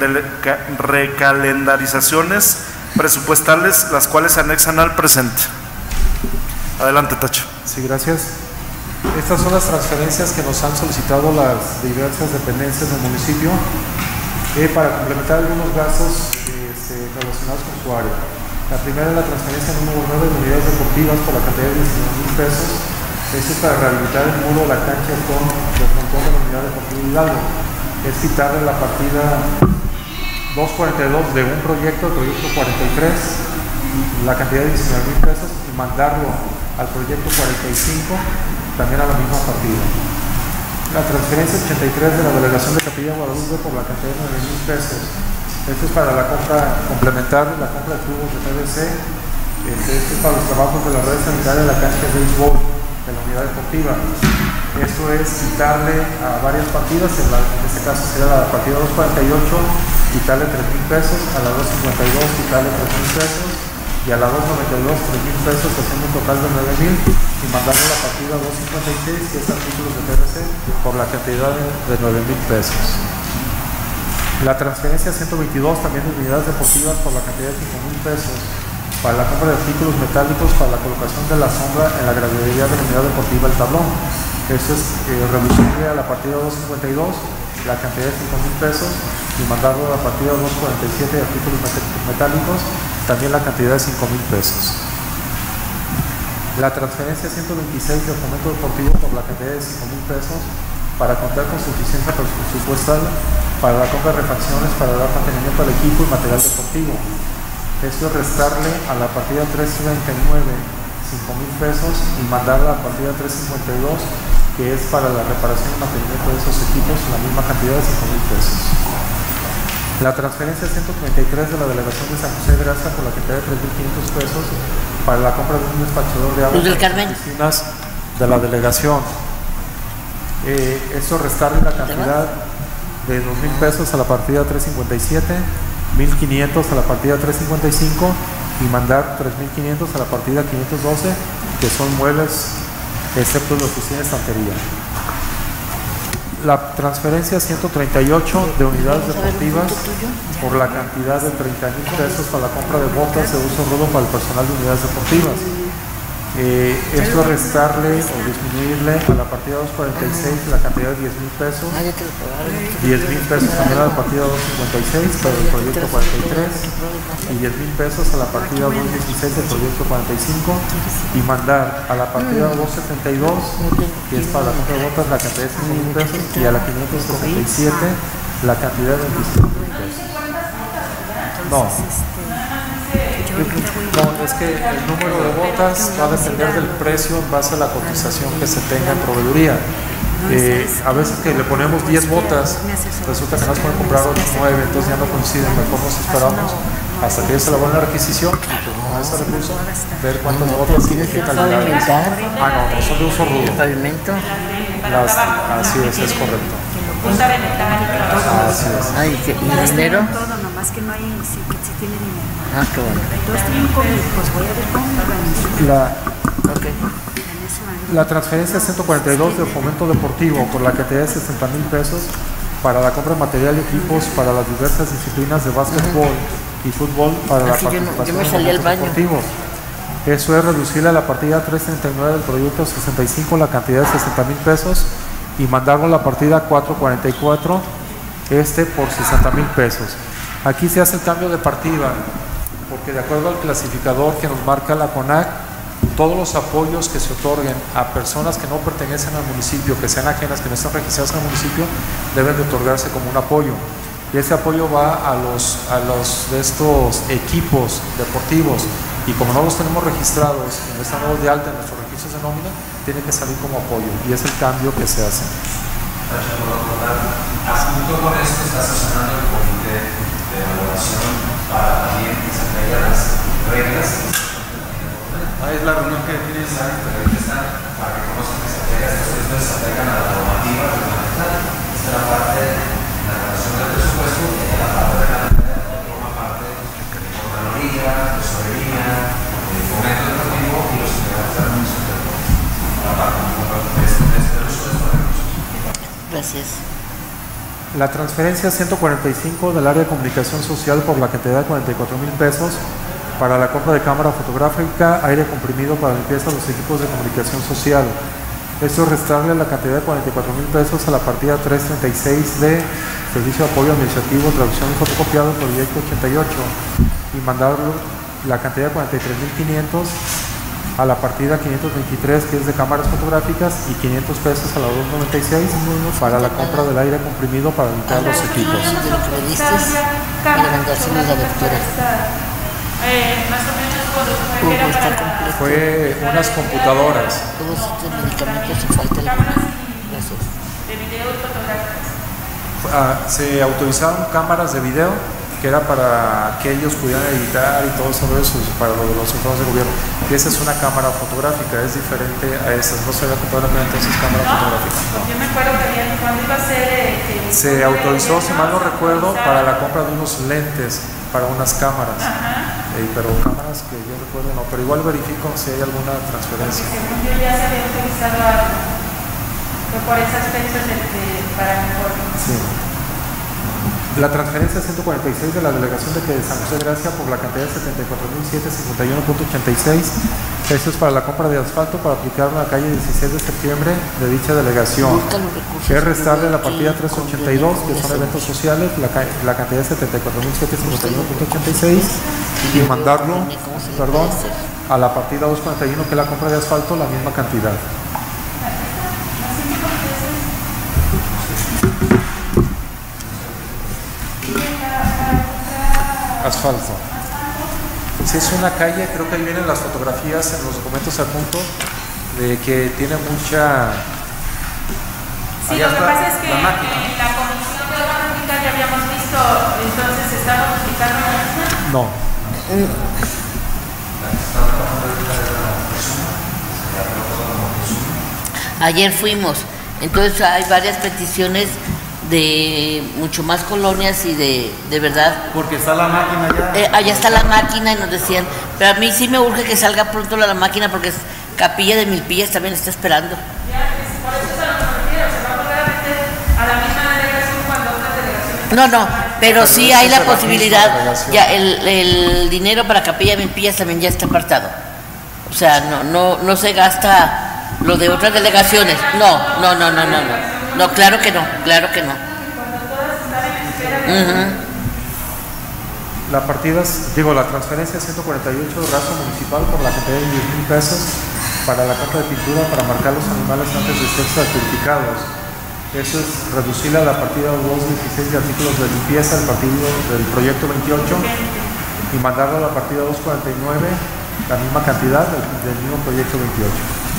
recalendarizaciones presupuestales, las cuales se anexan al presente. Adelante, Tacho. Sí, gracias. Estas son las transferencias que nos han solicitado las diversas dependencias del municipio eh, para complementar algunos gastos eh, relacionados con su área. La primera es la transferencia número nueve de unidades deportivas por la cantidad de diecinueve mil pesos. Esto es para rehabilitar el muro de la cancha con el frontón de la unidad deportiva Hidalgo. Es quitarle la partida doscientos cuarenta y dos de un proyecto, el proyecto cuarenta y tres, la cantidad de diecinueve mil pesos, y mandarlo al proyecto cuarenta y cinco, también a la misma partida. La transferencia ochenta y tres de la delegación de Capilla Guadalupe por la cantidad de nueve mil pesos. Esto es para la compra, complementar la compra de tubos de P V C. Este, esto es para los trabajos de la red sanitaria de la cancha de béisbol de la unidad deportiva. Esto es quitarle a varias partidas, en, la, en este caso sería la partida doscientos cuarenta y ocho, quitarle tres mil pesos, a la doscientos cincuenta y dos quitarle tres mil pesos, y a la doscientos noventa y dos tres mil pesos, haciendo un total de nueve mil, y mandarle la partida doscientos cincuenta y seis, que es artículos de P V C, por la cantidad de, de nueve mil pesos. La transferencia ciento veintidós, también de unidades deportivas, por la cantidad de cinco mil pesos, para la compra de artículos metálicos para la colocación de la sombra en la gradería de la unidad deportiva El Tablón. Esto es eh, reducirle a la partida doscientos cincuenta y dos la cantidad de cinco mil pesos y mandarlo a la partida doscientos cuarenta y siete de artículos metálicos, también la cantidad de cinco mil pesos. La transferencia ciento veintiséis del fomento deportivo por la cantidad de cinco mil pesos para contar con suficiencia presupuestal para la compra de refacciones para dar mantenimiento al equipo y material deportivo. Esto es restarle a la partida trescientos treinta y nueve cinco mil pesos y mandarla a la partida trescientos cincuenta y dos, que es para la reparación y mantenimiento de esos equipos, la misma cantidad de cinco mil pesos. La transferencia ciento treinta y tres de la delegación de San José de Gracia por la cantidad de tres mil quinientos pesos para la compra de un despachador de agua en las oficinas de la delegación. Eh, esto restarle la cantidad de dos mil pesos a la partida trescientos cincuenta y siete, mil quinientos a la partida trescientos cincuenta y cinco y mandar tres mil quinientos a la partida quinientos doce, que son muebles excepto la oficina de estantería. La transferencia ciento treinta y ocho de unidades deportivas por la cantidad de treinta mil pesos para la compra de botas de uso rudo para el personal de unidades deportivas. Eh, esto es restarle o disminuirle a la partida dos cuarenta y seis la cantidad de diez mil pesos, diez mil pesos también a la partida dos cincuenta y seis para el proyecto cuarenta y tres y diez mil pesos a la partida dos dieciséis del proyecto cuarenta y cinco y mandar a la partida dos setenta y dos, que es para la compra de botas, la cantidad de cinco mil pesos y a la quinientos sesenta y siete la cantidad de veinticinco mil pesos. No. No, es que el número de botas va a depender del precio en base a la cotización que se tenga en proveeduría. Eh, a veces que le ponemos diez botas, resulta que nos pueden comprar ocho, nueve, entonces ya no coinciden, mejor nos esperamos hasta que se elabore la requisición, con ese recurso, ver cuántas botas y qué calidad. Ah, no, no son de uso rudo. Las, así es, es correcto. Punta de metálica. Así es. Ay, ¿qué, ¿y dinero? Todo, nomás que no hay, si, si tiene dinero. Ah, qué bueno. Entonces tienen COVID, pues voy a ver cómo me organizo. La, Okay. la transferencia ciento cuarenta y dos del fomento deportivo por la cantidad de sesenta mil pesos para la compra de material y equipos para las diversas disciplinas de básquetbol y fútbol para la Así yo no- participación yo me en salí al eventos baño. deportivos. Eso es reducirle a la partida trescientos treinta y nueve del proyecto sesenta y cinco la cantidad de sesenta mil pesos y mandarlo a la partida cuatrocientos cuarenta y cuatro este por sesenta mil pesos. Aquí se hace el cambio de partida porque de acuerdo al clasificador que nos marca la CONAC, todos los apoyos que se otorguen a personas que no pertenecen al municipio, que sean ajenas, que no están registradas en el municipio, deben de otorgarse como un apoyo. Y ese apoyo va a los, a los de estos equipos deportivos. Y como no los tenemos registrados y no están dados de alta en nuestros registros de nómina, tiene que salir como apoyo. Y es el cambio que se hace. Junto con esto está asesorando el comité de evaluación para también que se traigan las reglas. Ah, es la reunión que tienen. Para que conozcan que se traigan estos textos, se traigan a la normativa reglamentaria. Esta es la parte de la relación del presupuesto y la parte reglamentaria que forma parte de Contraloría, Tesorería, el fomento educativo y los integrantes del municipio. La parte de este uso de estos recursos. Gracias. La transferencia ciento cuarenta y cinco del área de comunicación social por la cantidad de cuarenta y cuatro mil pesos para la compra de cámara fotográfica, aire comprimido para limpieza de los equipos de comunicación social. Esto es restarle la cantidad de cuarenta y cuatro mil pesos a la partida trescientos treinta y seis de Servicio de Apoyo Administrativo, Traducción y Fotocopiado, Proyecto ochenta y ocho, y mandarlo la cantidad de cuarenta y tres mil quinientos a la partida quinientos veintitrés, que es de cámaras fotográficas, y quinientos pesos a la doscientos noventa y seis para la compra del aire comprimido para limpiar los equipos. De lo que me diste y le mandaste la lectura. Eh, más o menos cuando Uh, era está para completo. Fue unas computadoras. Todos estos medicamentos se falta el Gracias. de video y fotográficas. Ah, se autorizaron cámaras de video que era para que ellos pudieran editar y todo sobre eso, para lo de los órganos de gobierno. Y esa es una cámara fotográfica, es diferente a esas, no se había comprado entonces cámara fotográfica. No. Yo me acuerdo que había, cuando iba a ser... eh, que- Se autorizó, si mal no recuerdo, para la compra de unos lentes para unas cámaras. Ajá. Eh, pero cámaras que yo recuerdo no, pero igual verifico si hay alguna transferencia. Según yo ya se había utilizado algo. Fue por esas fechas de, de- para el informe. Sí. La transferencia ciento cuarenta y seis de la delegación de que de San José de Gracia por la cantidad de setenta y cuatro mil setecientos cincuenta y uno punto ochenta y seis. Esto es para la compra de asfalto para aplicar en la calle dieciséis de septiembre de dicha delegación. Busca los recursos. Que es restarle la partida que trescientos ochenta y dos, que son eventos sociales, la, ca- la cantidad de setenta y cuatro mil setecientos cincuenta y uno punto ochenta y seis, y mandarlo, perdón, a la partida doscientos cuarenta y uno, que es la compra de asfalto, la misma cantidad. Asfalto. Si es una calle, creo que ahí vienen las fotografías en los documentos adjuntos de que tiene mucha... Sí, Allá lo que está pasa es que la máquina. en la comisión de obra pública ya habíamos visto, entonces estamos aplicando la misma. No. Ayer fuimos, entonces hay varias peticiones de mucho más colonias y de, de verdad. Porque está la máquina ya. Eh, allá está la máquina y nos decían, pero a mí sí me urge que salga pronto la, la máquina porque es Capilla de Milpillas también está esperando. Ya, es, por eso es a lo que me refiero, se va a volver a meter a la misma delegación cuando otras delegaciones... No, no, pero sí hay la posibilidad, delegación. ya el, el dinero para Capilla de Milpillas también ya está apartado. O sea, no, no, no se gasta lo de otras delegaciones. No, no, no, no, no, no. No, claro que no, claro que no. Uh-huh. La partida, digo, la transferencia ciento cuarenta y ocho de gasto municipal por la cantidad de diez mil pesos para la compra de pintura para marcar los animales antes de ser certificados. Eso es reducirle a la partida doscientos dieciséis de artículos de limpieza del partido del proyecto veintiocho y mandarlo a la partida doscientos cuarenta y nueve, la misma cantidad del, del mismo proyecto veintiocho.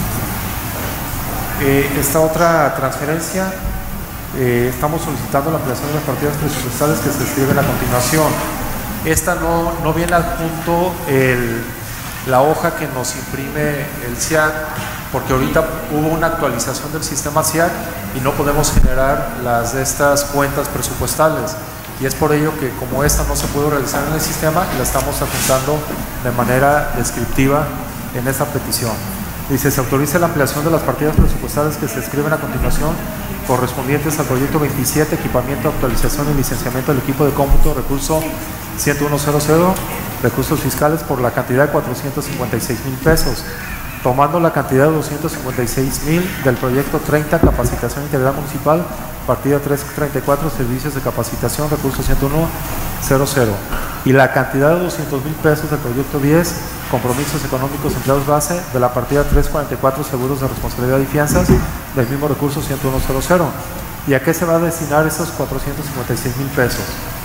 Eh, esta otra transferencia, eh, estamos solicitando la ampliación de las partidas presupuestales que se escriben a continuación. Esta no, no viene adjunto el, la hoja que nos imprime el C I A C, porque ahorita hubo una actualización del sistema C I A C y no podemos generar las de estas cuentas presupuestales. Y es por ello que como esta no se pudo realizar en el sistema, la estamos adjuntando de manera descriptiva en esta petición. Dice, se autoriza la ampliación de las partidas presupuestales que se escriben a continuación correspondientes al proyecto veintisiete, equipamiento, actualización y licenciamiento del equipo de cómputo, recurso ciento uno cero cero, recursos fiscales por la cantidad de cuatrocientos cincuenta y seis mil pesos, tomando la cantidad de doscientos cincuenta y seis mil del proyecto treinta, capacitación integral municipal, partida trescientos treinta y cuatro, servicios de capacitación, recurso ciento uno cero cero, y la cantidad de doscientos mil pesos del proyecto diez, compromisos económicos empleados base, de la partida trescientos cuarenta y cuatro, seguros de responsabilidad y fianzas, del mismo recurso ciento uno cero cero. ¿Y a qué se va a destinar esos cuatrocientos cincuenta y seis mil pesos?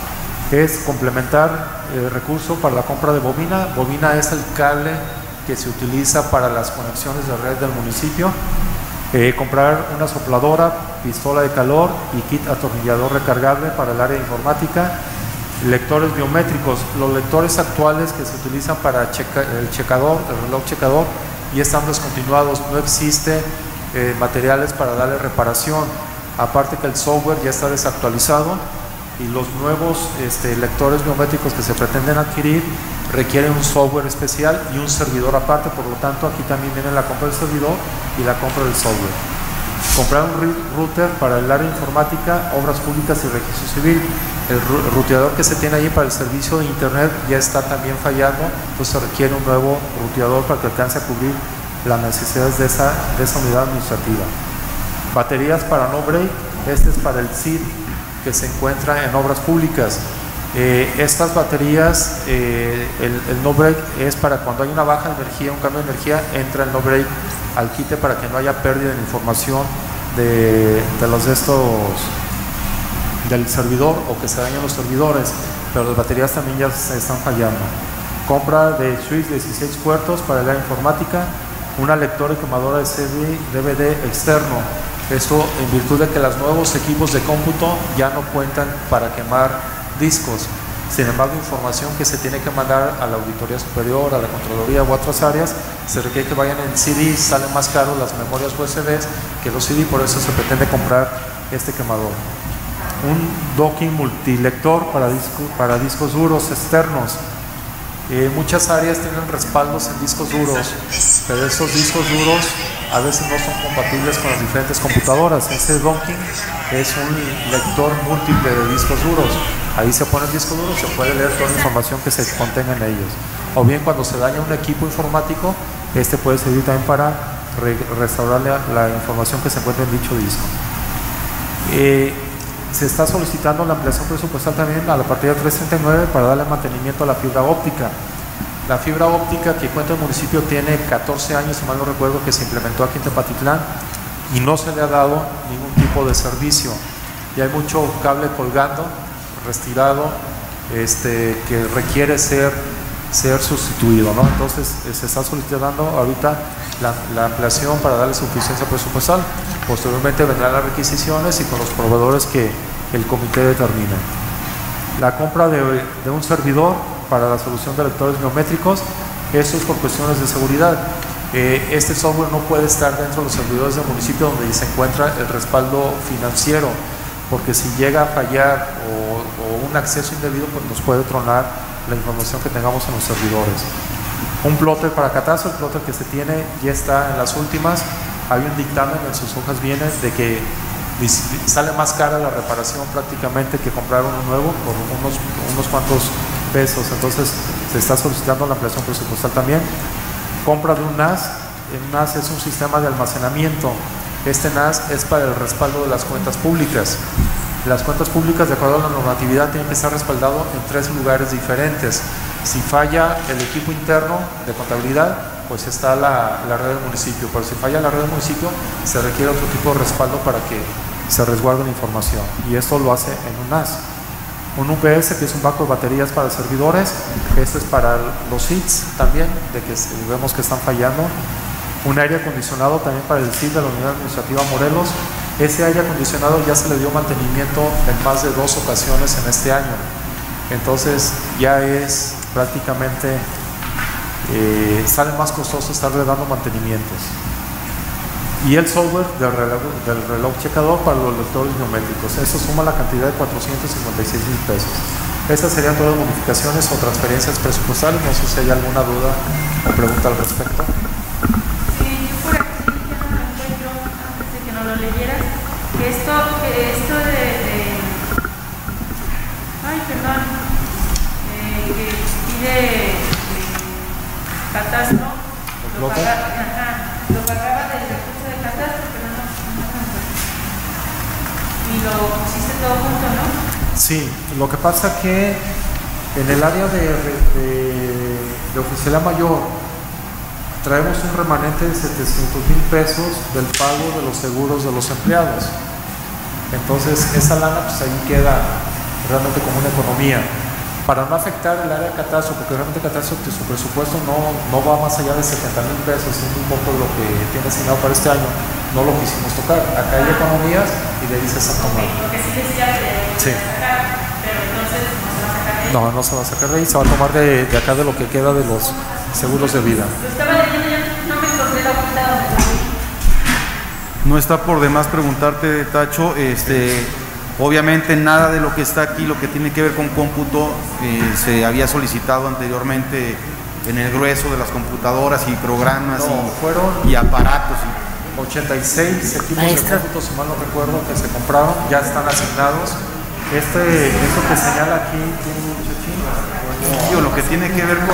Es complementar el recurso para la compra de bobina. Bobina es el cable que se utiliza para las conexiones de red del municipio. Eh, comprar una sopladora, pistola de calor y kit atornillador recargable para el área de informática. Lectores biométricos, los lectores actuales que se utilizan para checa, el checador, el reloj checador, y están descontinuados, no existe eh, materiales para darle reparación, aparte que el software ya está desactualizado y los nuevos este, lectores biométricos que se pretenden adquirir requieren un software especial y un servidor aparte, por lo tanto aquí también viene la compra del servidor y la compra del software. Comprar un router para el área de informática, obras públicas y registro civil. El ruteador que se tiene ahí para el servicio de internet ya está también fallando, entonces se requiere un nuevo ruteador para que alcance a cubrir las necesidades de esa, de esa unidad administrativa. Baterías para no break, este es para el C I D que se encuentra en obras públicas. Eh, estas baterías, eh, el, el no break es para cuando hay una baja de energía, un cambio de energía, entra el no break al quite para que no haya pérdida de información de, de los de estos del servidor o que se dañen los servidores, pero las baterías también ya se están fallando. Compra de switch de dieciséis puertos para el área informática, una lectora y quemadora de C D, D V D externo. Esto en virtud de que los nuevos equipos de cómputo ya no cuentan para quemar discos. Sin embargo, información que se tiene que mandar a la Auditoría Superior, a la Contraloría u otras áreas, se requiere que vayan en C D, salen más caros las memorias U S B que los C D, por eso se pretende comprar este quemador. Un docking multilector para, disco, para discos duros externos. Eh, muchas áreas tienen respaldos en discos duros, pero esos discos duros a veces no son compatibles con las diferentes computadoras. Este docking es un lector múltiple de discos duros. Ahí se pone el disco duro, se puede leer toda la información que se contenga en ellos. O bien cuando se daña un equipo informático, este puede servir también para re restaurar la, la información que se encuentra en dicho disco. Eh, se está solicitando la ampliación presupuestal también a la partida trescientos treinta y nueve para darle mantenimiento a la fibra óptica. La fibra óptica que cuenta el municipio tiene catorce años, si mal no recuerdo, que se implementó aquí en Tepatitlán y no se le ha dado ningún tipo de servicio. Y hay mucho cable colgando, retirado, este, que requiere ser, ser sustituido, ¿no? Entonces se está solicitando ahorita la, la ampliación para darle suficiencia presupuestal. Posteriormente vendrán las requisiciones y con los proveedores que el comité determine. La compra de, de un servidor para la solución de lectores biométricos, esto es por cuestiones de seguridad. Eh, este software no puede estar dentro de los servidores del municipio donde se encuentra el respaldo financiero, porque si llega a fallar o, o un acceso indebido, pues nos puede tronar la información que tengamos en los servidores. Un plotter para catastro, el plotter que se tiene ya está en las últimas. Hay un dictamen, en sus hojas viene de que sale más cara la reparación prácticamente que comprar uno nuevo por unos, unos cuantos pesos. Entonces se está solicitando la ampliación presupuestal también. compra de un N A S. El N A S es un sistema de almacenamiento. Este N A S es para el respaldo de las cuentas públicas. Las cuentas públicas, de acuerdo a la normatividad, tienen que estar respaldadas en tres lugares diferentes. Si falla el equipo interno de contabilidad, pues está la, la red del municipio, pero si falla la red del municipio, se requiere otro tipo de respaldo para que se resguarde la información, y esto lo hace en un N A S. Un U P S, que es un banco de baterías para servidores, este es para los hits también, de que vemos que están fallando. Un aire acondicionado también para el S I D de la Unidad Administrativa Morelos. Ese aire acondicionado ya se le dio mantenimiento en más de dos ocasiones en este año, entonces ya es prácticamente, eh, sale más costoso estarle dando mantenimientos. Y el software del reloj, del reloj checador para los lectores biométricos, eso suma la cantidad de cuatrocientos cincuenta y seis mil pesos. Estas serían todas las modificaciones o transferencias presupuestales. No sé si hay alguna duda o pregunta al respecto. Leyeras, que esto, que esto de, de ay, perdón, eh, que pide eh, catastro, lo pagaba, ajá, lo pagaba del recurso de catastro, pero no, no, no, y lo pusiste todo junto, ¿no? Sí, lo que pasa que en el área de, de, de oficialía mayor traemos un remanente de setecientos mil pesos del pago de los seguros de los empleados. Entonces esa lana pues ahí queda realmente como una economía. Para no afectar el área de catastro, porque realmente catastro su presupuesto no, no va más allá de setenta mil pesos, es un poco lo que tiene asignado para este año, no lo quisimos tocar. Acá hay economías y de ahí se saca más. Lo que sí decía de sí. sacar, pero entonces no se va a sacar de ahí. No, no se va a sacar de ahí, se va a tomar de, de acá de lo que queda de los seguros de vida. Lo estaba leyendo, ya no me encontré la vuelta donde la vi. No está por demás preguntarte, Tacho, este, obviamente nada de lo que está aquí, lo que tiene que ver con cómputo, eh, se había solicitado anteriormente en el grueso de las computadoras y programas no, y, fueron y aparatos. Y... ochenta y seis equipos Maestra. de cómputo, si mal no recuerdo, que se compraron, ya están asignados. Este, esto que señala aquí tiene mucho chino. Yo, lo que tiene que ver con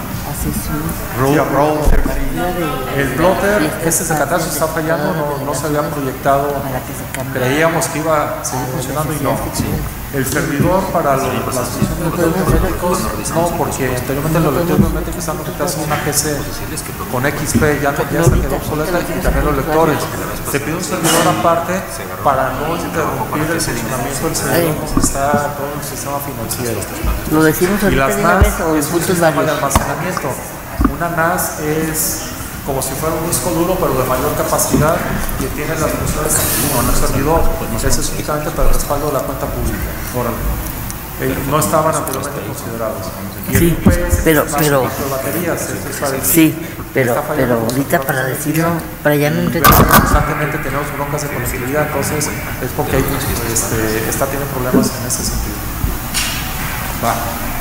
Road, road, el plotter, este de catastro está fallando, no, no se había proyectado, creíamos que iba a seguir funcionando y no. El servidor para los, las funciones de lectores biométricos, no, porque anteriormente los lectores biométricos están conectados a una G C con X P, ya, ya se quedó obsoleta, y también los lectores. Se pide un servidor aparte para no interrumpir el funcionamiento del servidor como está todo el sistema financiero. Lo decimos Y ahorita las de N una A vez S o en es un puntos sistema de varios. almacenamiento. Una N A S es como si fuera un disco duro, pero de mayor capacidad, que tiene las funciones como en un servidor. Ese es únicamente para el respaldo de la cuenta pública. Eh, no estaban anteriormente considerados. Y Sí, el U P S pero, es pero, más de baterías, eso es para el- sí, pero, está fallando pero con ahorita los para datos de decirlo, energía. para ya no Y entender. vemos que constantemente tenemos broncas de conectividad, entonces es porque hay, este, está teniendo problemas en ese sentido. Va.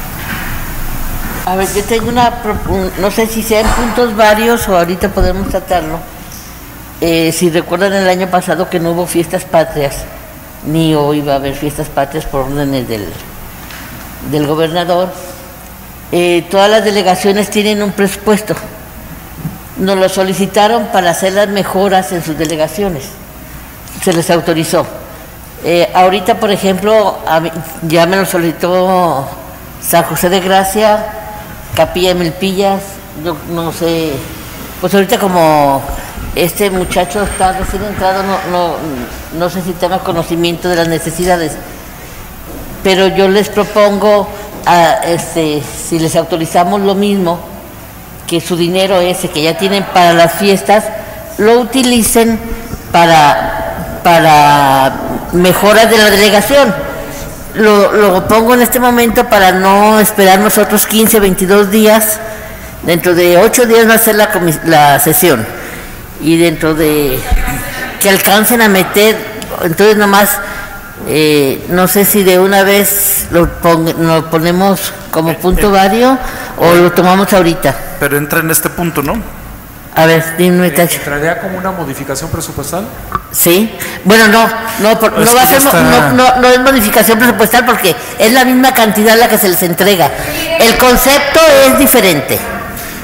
A ver, yo tengo una, pro- un- no sé si sean puntos varios o ahorita podemos tratarlo. Eh, si recuerdan el año pasado que no hubo fiestas patrias, ni hoy va a haber fiestas patrias por órdenes del, del gobernador, eh, todas las delegaciones tienen un presupuesto. Nos lo solicitaron para hacer las mejoras en sus delegaciones. Se les autorizó. Eh, ahorita, por ejemplo, a mí- ya me lo solicitó San José de Gracia, Capilla de Milpillas, yo no sé, pues ahorita como este muchacho está recién entrado, no, no, no sé si tenga conocimiento de las necesidades, pero yo les propongo, a, este, si les autorizamos lo mismo, que su dinero ese que ya tienen para las fiestas, lo utilicen para, para mejoras de la delegación. Lo, lo pongo en este momento para no esperar nosotros quince, veintidós días. Dentro de ocho días va a ser la, comis- la sesión. Y dentro de que alcancen a meter, entonces nomás, eh, no sé si de una vez lo, pon- lo ponemos como punto vario o lo tomamos ahorita. Pero entra en este punto, ¿no? A ver, dime, Tacho. ¿Entraría como una modificación presupuestal? Sí, bueno, no, no, por- Es no va a que ya ser, mo- está- no, no, no es modificación presupuestal porque es la misma cantidad la que se les entrega. El concepto es diferente.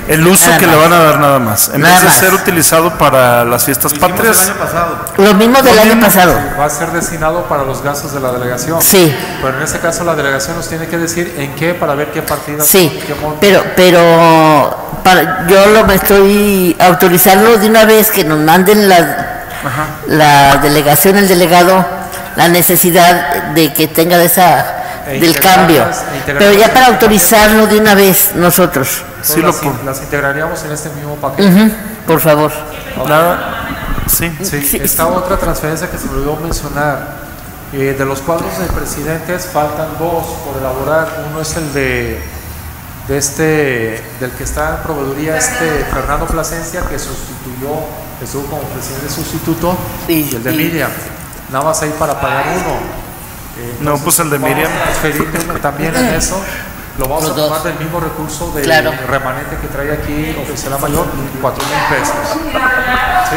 El uso Nada que más. le van a dar nada más. En Nada vez de más. ser utilizado para las fiestas Lo hicimos patrias. el año pasado. Lo mismo del Lo año mismo. pasado. Va a ser destinado para los gastos de la delegación. Sí. Pero en este caso la delegación nos tiene que decir en qué para ver qué partidas. Sí, qué monto. pero pero para, yo lo me estoy autorizando de una vez que nos manden la, la delegación, el delegado, la necesidad de que tenga de esa E del integrarlas- cambio, e integrarlas pero ya en para este autorizarlo de una vez nosotros. Entonces, Sí, lo las, pon- las integraríamos en este mismo paquete. Ujú, por favor. Nada. Sí. Sí, Sí, está otra transferencia que se me olvidó mencionar. Eh, de los cuadros de presidentes faltan dos por elaborar. Uno es el de, de este, del que está en proveeduría, este Fernando Plasencia, que sustituyó, que estuvo como presidente sustituto, Y- y el de y- Miriam. Nada más ahí para pagar uno. Eh, No, entonces, pues el de vamos a Miriam. transferir también en eso. Lo vamos Los a tomar dos. del mismo recurso del Claro. remanente que trae aquí Oficina Mayor, cuatro mil pesos. ¿Sí?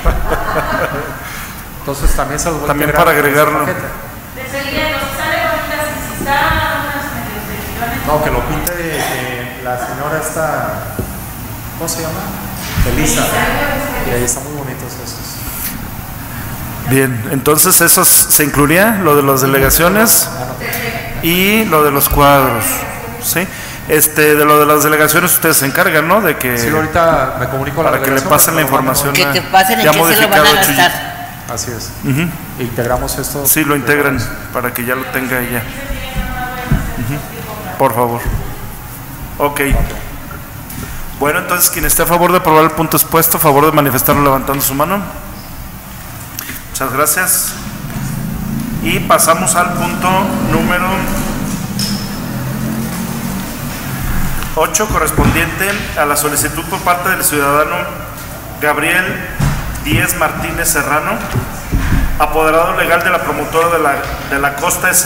Entonces también se los voy a También integrar para en este agregarlo. paquete. De seguida nos sale bonita si está unas medios de millones. No, que lo pinte eh, la señora esta, ¿cómo se llama? Elisa. Y ahí están muy bonitos esos. Bien, entonces eso se incluiría, lo de las delegaciones y lo de los cuadros, ¿sí? Este, de lo de las delegaciones ustedes se encargan, ¿no? De que Sí, ahorita me comunico a la para que le delegación pasen la para que lo información Que a- te pasen en ya qué se lo van modificado a Chuyito. gastar. manden. Así es. Ujú. E integramos esto. Sí, lo integran para que ya lo tenga ella. Ujú. Por favor. Ok. Bueno, entonces quien esté a favor de aprobar el punto expuesto, a favor de manifestarlo levantando su mano. Muchas gracias. Y pasamos al punto número ocho, correspondiente a la solicitud por parte del ciudadano Gabriel Díez Martínez Serrano, apoderado legal de la promotora de la, de la Costa S.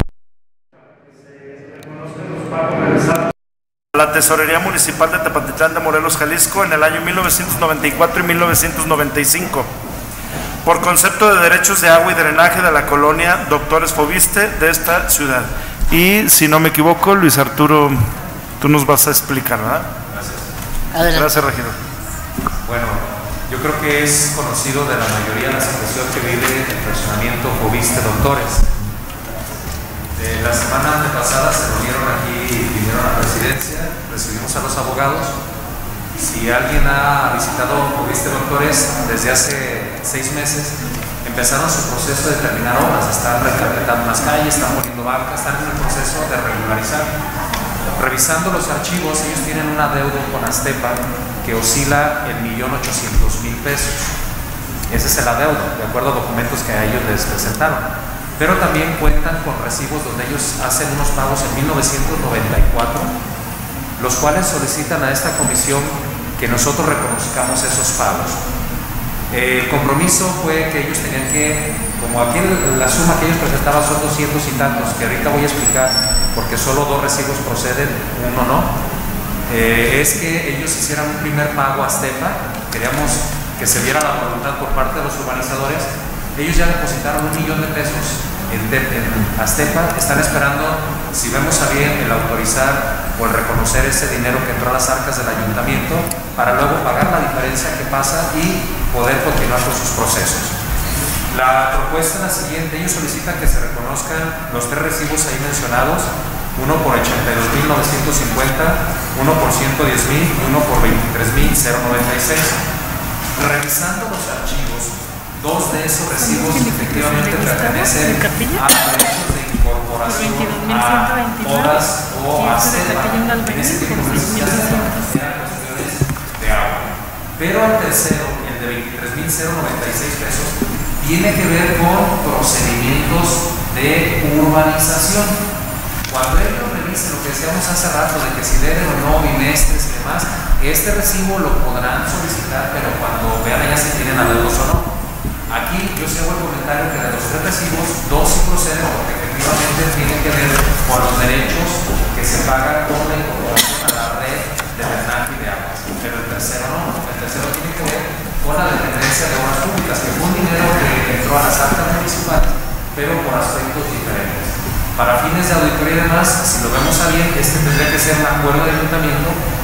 A la Tesorería Municipal de Tepatitlán de Morelos, Jalisco, en el año mil novecientos noventa y cuatro y mil novecientos noventa y cinco, por concepto de derechos de agua y drenaje de la colonia Doctores Fobiste de esta ciudad. Y si no me equivoco, Luis Arturo, tú nos vas a explicar, ¿verdad? Adelante. Gracias, regidor. Bueno, yo creo que es conocido de la mayoría la situación que vive el fraccionamiento Fobiste Doctores. Eh, la semana antepasada se reunieron aquí, vinieron a la presidencia, recibimos a los abogados. Si alguien ha visitado Fobiste Doctores desde hace seis meses, empezaron su proceso de terminar obras, están recarpetando las calles, están poniendo bancas, están en el proceso de regularizar. Revisando los archivos, ellos tienen una deuda con Aztepa que oscila el millón ochocientos mil pesos. Ese es el adeudo, de acuerdo a documentos que a ellos les presentaron. Pero también cuentan con recibos donde ellos hacen unos pagos en mil novecientos noventa y cuatro, los cuales solicitan a esta comisión que nosotros reconozcamos esos pagos. El compromiso fue que ellos tenían que, como aquí la suma que ellos presentaban son doscientos y tantos, que ahorita voy a explicar porque solo dos recibos proceden, uno no, eh, es que ellos hicieran un primer pago a Aztepa. Queríamos que se viera la voluntad por parte de los urbanizadores. Ellos ya depositaron un millón de pesos en, en Aztepa, están esperando, si vemos a bien, el autorizar o el reconocer ese dinero que entró a las arcas del ayuntamiento para luego pagar la diferencia que pasa y poder continuar con sus procesos. La propuesta es la siguiente: ellos solicitan que se reconozcan los tres recibos ahí mencionados, uno por ochenta y dos mil novecientos cincuenta, uno por ciento diez mil y uno por veintitrés mil noventa y seis. Revisando los archivos, dos de esos recibos efectivamente pertenecen a derechos de incorporación a obras o a Aztepa en ese tipo de cuestiones de agua. Pero el tercero, el de veintitrés mil noventa y seis pesos, tiene que ver con procedimientos de urbanización. Cuando ellos revisen lo que decíamos hace rato de que si deben o no bimestres y demás, este recibo lo podrán solicitar, pero cuando vean ya si tienen adeudos o no. Aquí yo sí hago el comentario que de los tres recibos, dos sí proceden porque efectivamente tienen que ver con los derechos que se pagan con la incorporación a la red de drenaje y de aguas, pero el tercero no. El tercero tiene que ver con la dependencia de obras públicas, que fue un dinero que entró a las arcas municipales, pero por aspectos diferentes. Para fines de auditoría y demás, si lo vemos a bien, este tendría que ser un acuerdo de ayuntamiento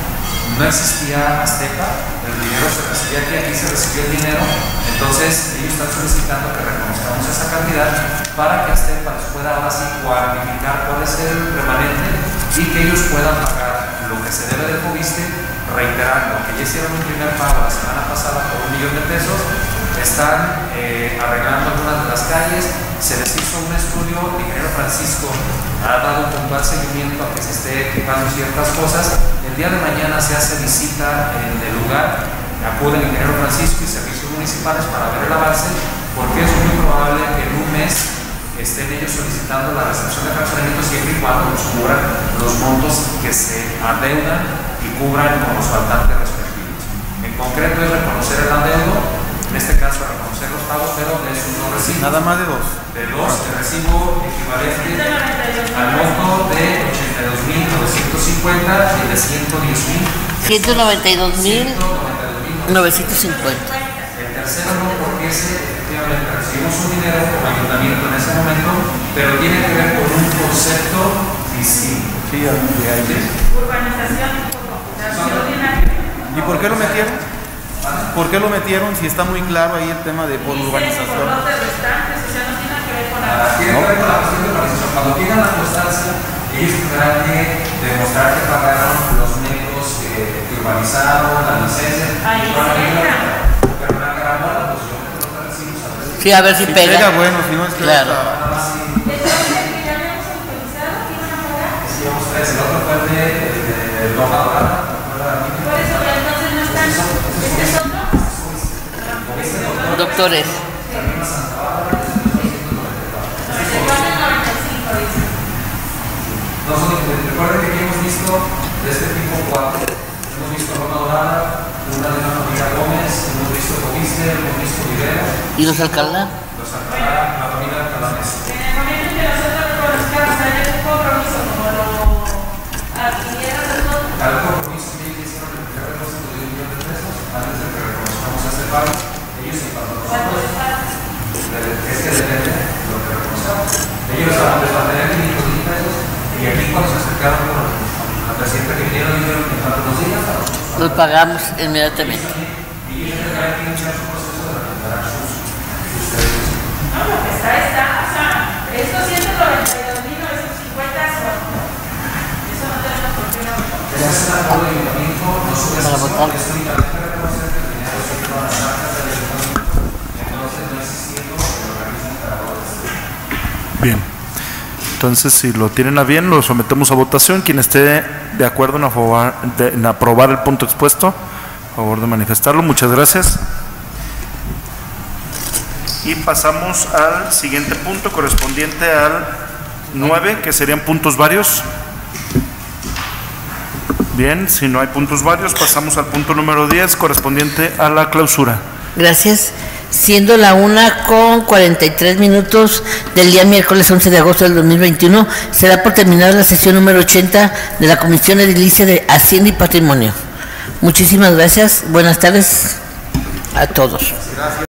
no existía Azteca, el dinero se recibía aquí, aquí se recibió el dinero, entonces ellos están solicitando que reconozcamos esa cantidad para que Azteca les pueda ahora sí cuantificar cuál es el remanente y que ellos puedan pagar lo que se debe del Fobiste, reiterando que ya hicieron un primer pago la semana pasada por un millón de pesos, están eh, arreglando algunas de las calles, se les hizo un estudio, el ingeniero Francisco ha dado un puntual seguimiento a que se esté equipando ciertas cosas. El día de mañana se hace visita en el lugar, acude el ingeniero Francisco y servicios municipales para ver el avance, porque es muy probable que en un mes estén ellos solicitando la recepción de fraccionamientos siempre y cuando nos cubran los montos que se adeudan y cubran con los faltantes respectivos. En concreto es reconocer el adeudo, en este caso reconocer los pagos, pero de esos no recibo. Nada más de dos. De dos, de recibo equivalente al monto de ochenta y dos mil novecientos cincuenta y de ciento diez mil. ciento noventa y dos mil novecientos cincuenta. El tercero no, porque ese efectivamente recibimos un dinero como ayuntamiento en ese momento, pero tiene que ver con un concepto distinto. Sí, ahí. Urbanización y computación. ¿Y por qué lo metieron? ¿Por qué lo metieron si está muy claro ahí el tema de por urbanización? Por lotes restantes, o sea, no tiene que ver con la... Tiene que ver con la cuestión de urbanización. Cuando pidan la constancia, ellos tendrán que demostrar que pagaron los metros que, que urbanizaron, la licencia. Ahí está. Pero una carambola, pues yo creo que recibimos a veces. Sí, a ver si, Si pega. pega, bueno, si no es que Claro. Sí, vamos a ver, el otro fue el de, de, de Loja Dorada. Por eso, entonces no están. ¿Este es otro? Doctores. Nosotros, recuerden que aquí hemos visto de este tipo cuatro. Hemos visto Loja Dorada, una de la familia Gómez, hemos visto Fobiste, hemos visto Rivera. ¿Y los Alcalá? Los Alcalá, la familia Alcalá. En el momento en que nosotros reconozcamos que hay un compromiso como lo adquirieron nosotros. Al compromiso que ellos hicieron el primer depósito de un millón de pesos, antes de que reconozcamos este pago, ellos y para nosotros, es que depende de lo que reconozcamos. Ellos van a tener quinientos mil pesos y aquí cuando se acercaron con la presidenta que vinieron, dijeron que faltan dos días. Los pagamos inmediatamente. Y ellos tendrán que iniciar su proceso de recuperar sus ustedes. No, lo que está, está, o sea, estos ciento noventa y dos mil novecientos cincuenta son. Eso no tenemos por qué no. Se hace un acuerdo de ayuntamiento, no sube Para votar. es únicamente reconocer que el dinero se quedó en las arcas del ayuntamiento, entonces no existiendo el organismo operador. Bien. Entonces, si lo tienen a bien, lo sometemos a votación. Quien esté de acuerdo en aprobar, de, en aprobar el punto expuesto, a favor de manifestarlo. Muchas gracias. Y pasamos al siguiente punto correspondiente al nueve, que serían puntos varios. Bien, si no hay puntos varios, pasamos al punto número diez, correspondiente a la clausura. Gracias. Siendo la una con cuarenta y tres minutos del día miércoles once de agosto del dos mil veintiuno, se da por terminada la sesión número ochenta de la Comisión Edilicia de Hacienda y Patrimonio. Muchísimas gracias. Buenas tardes a todos. Gracias.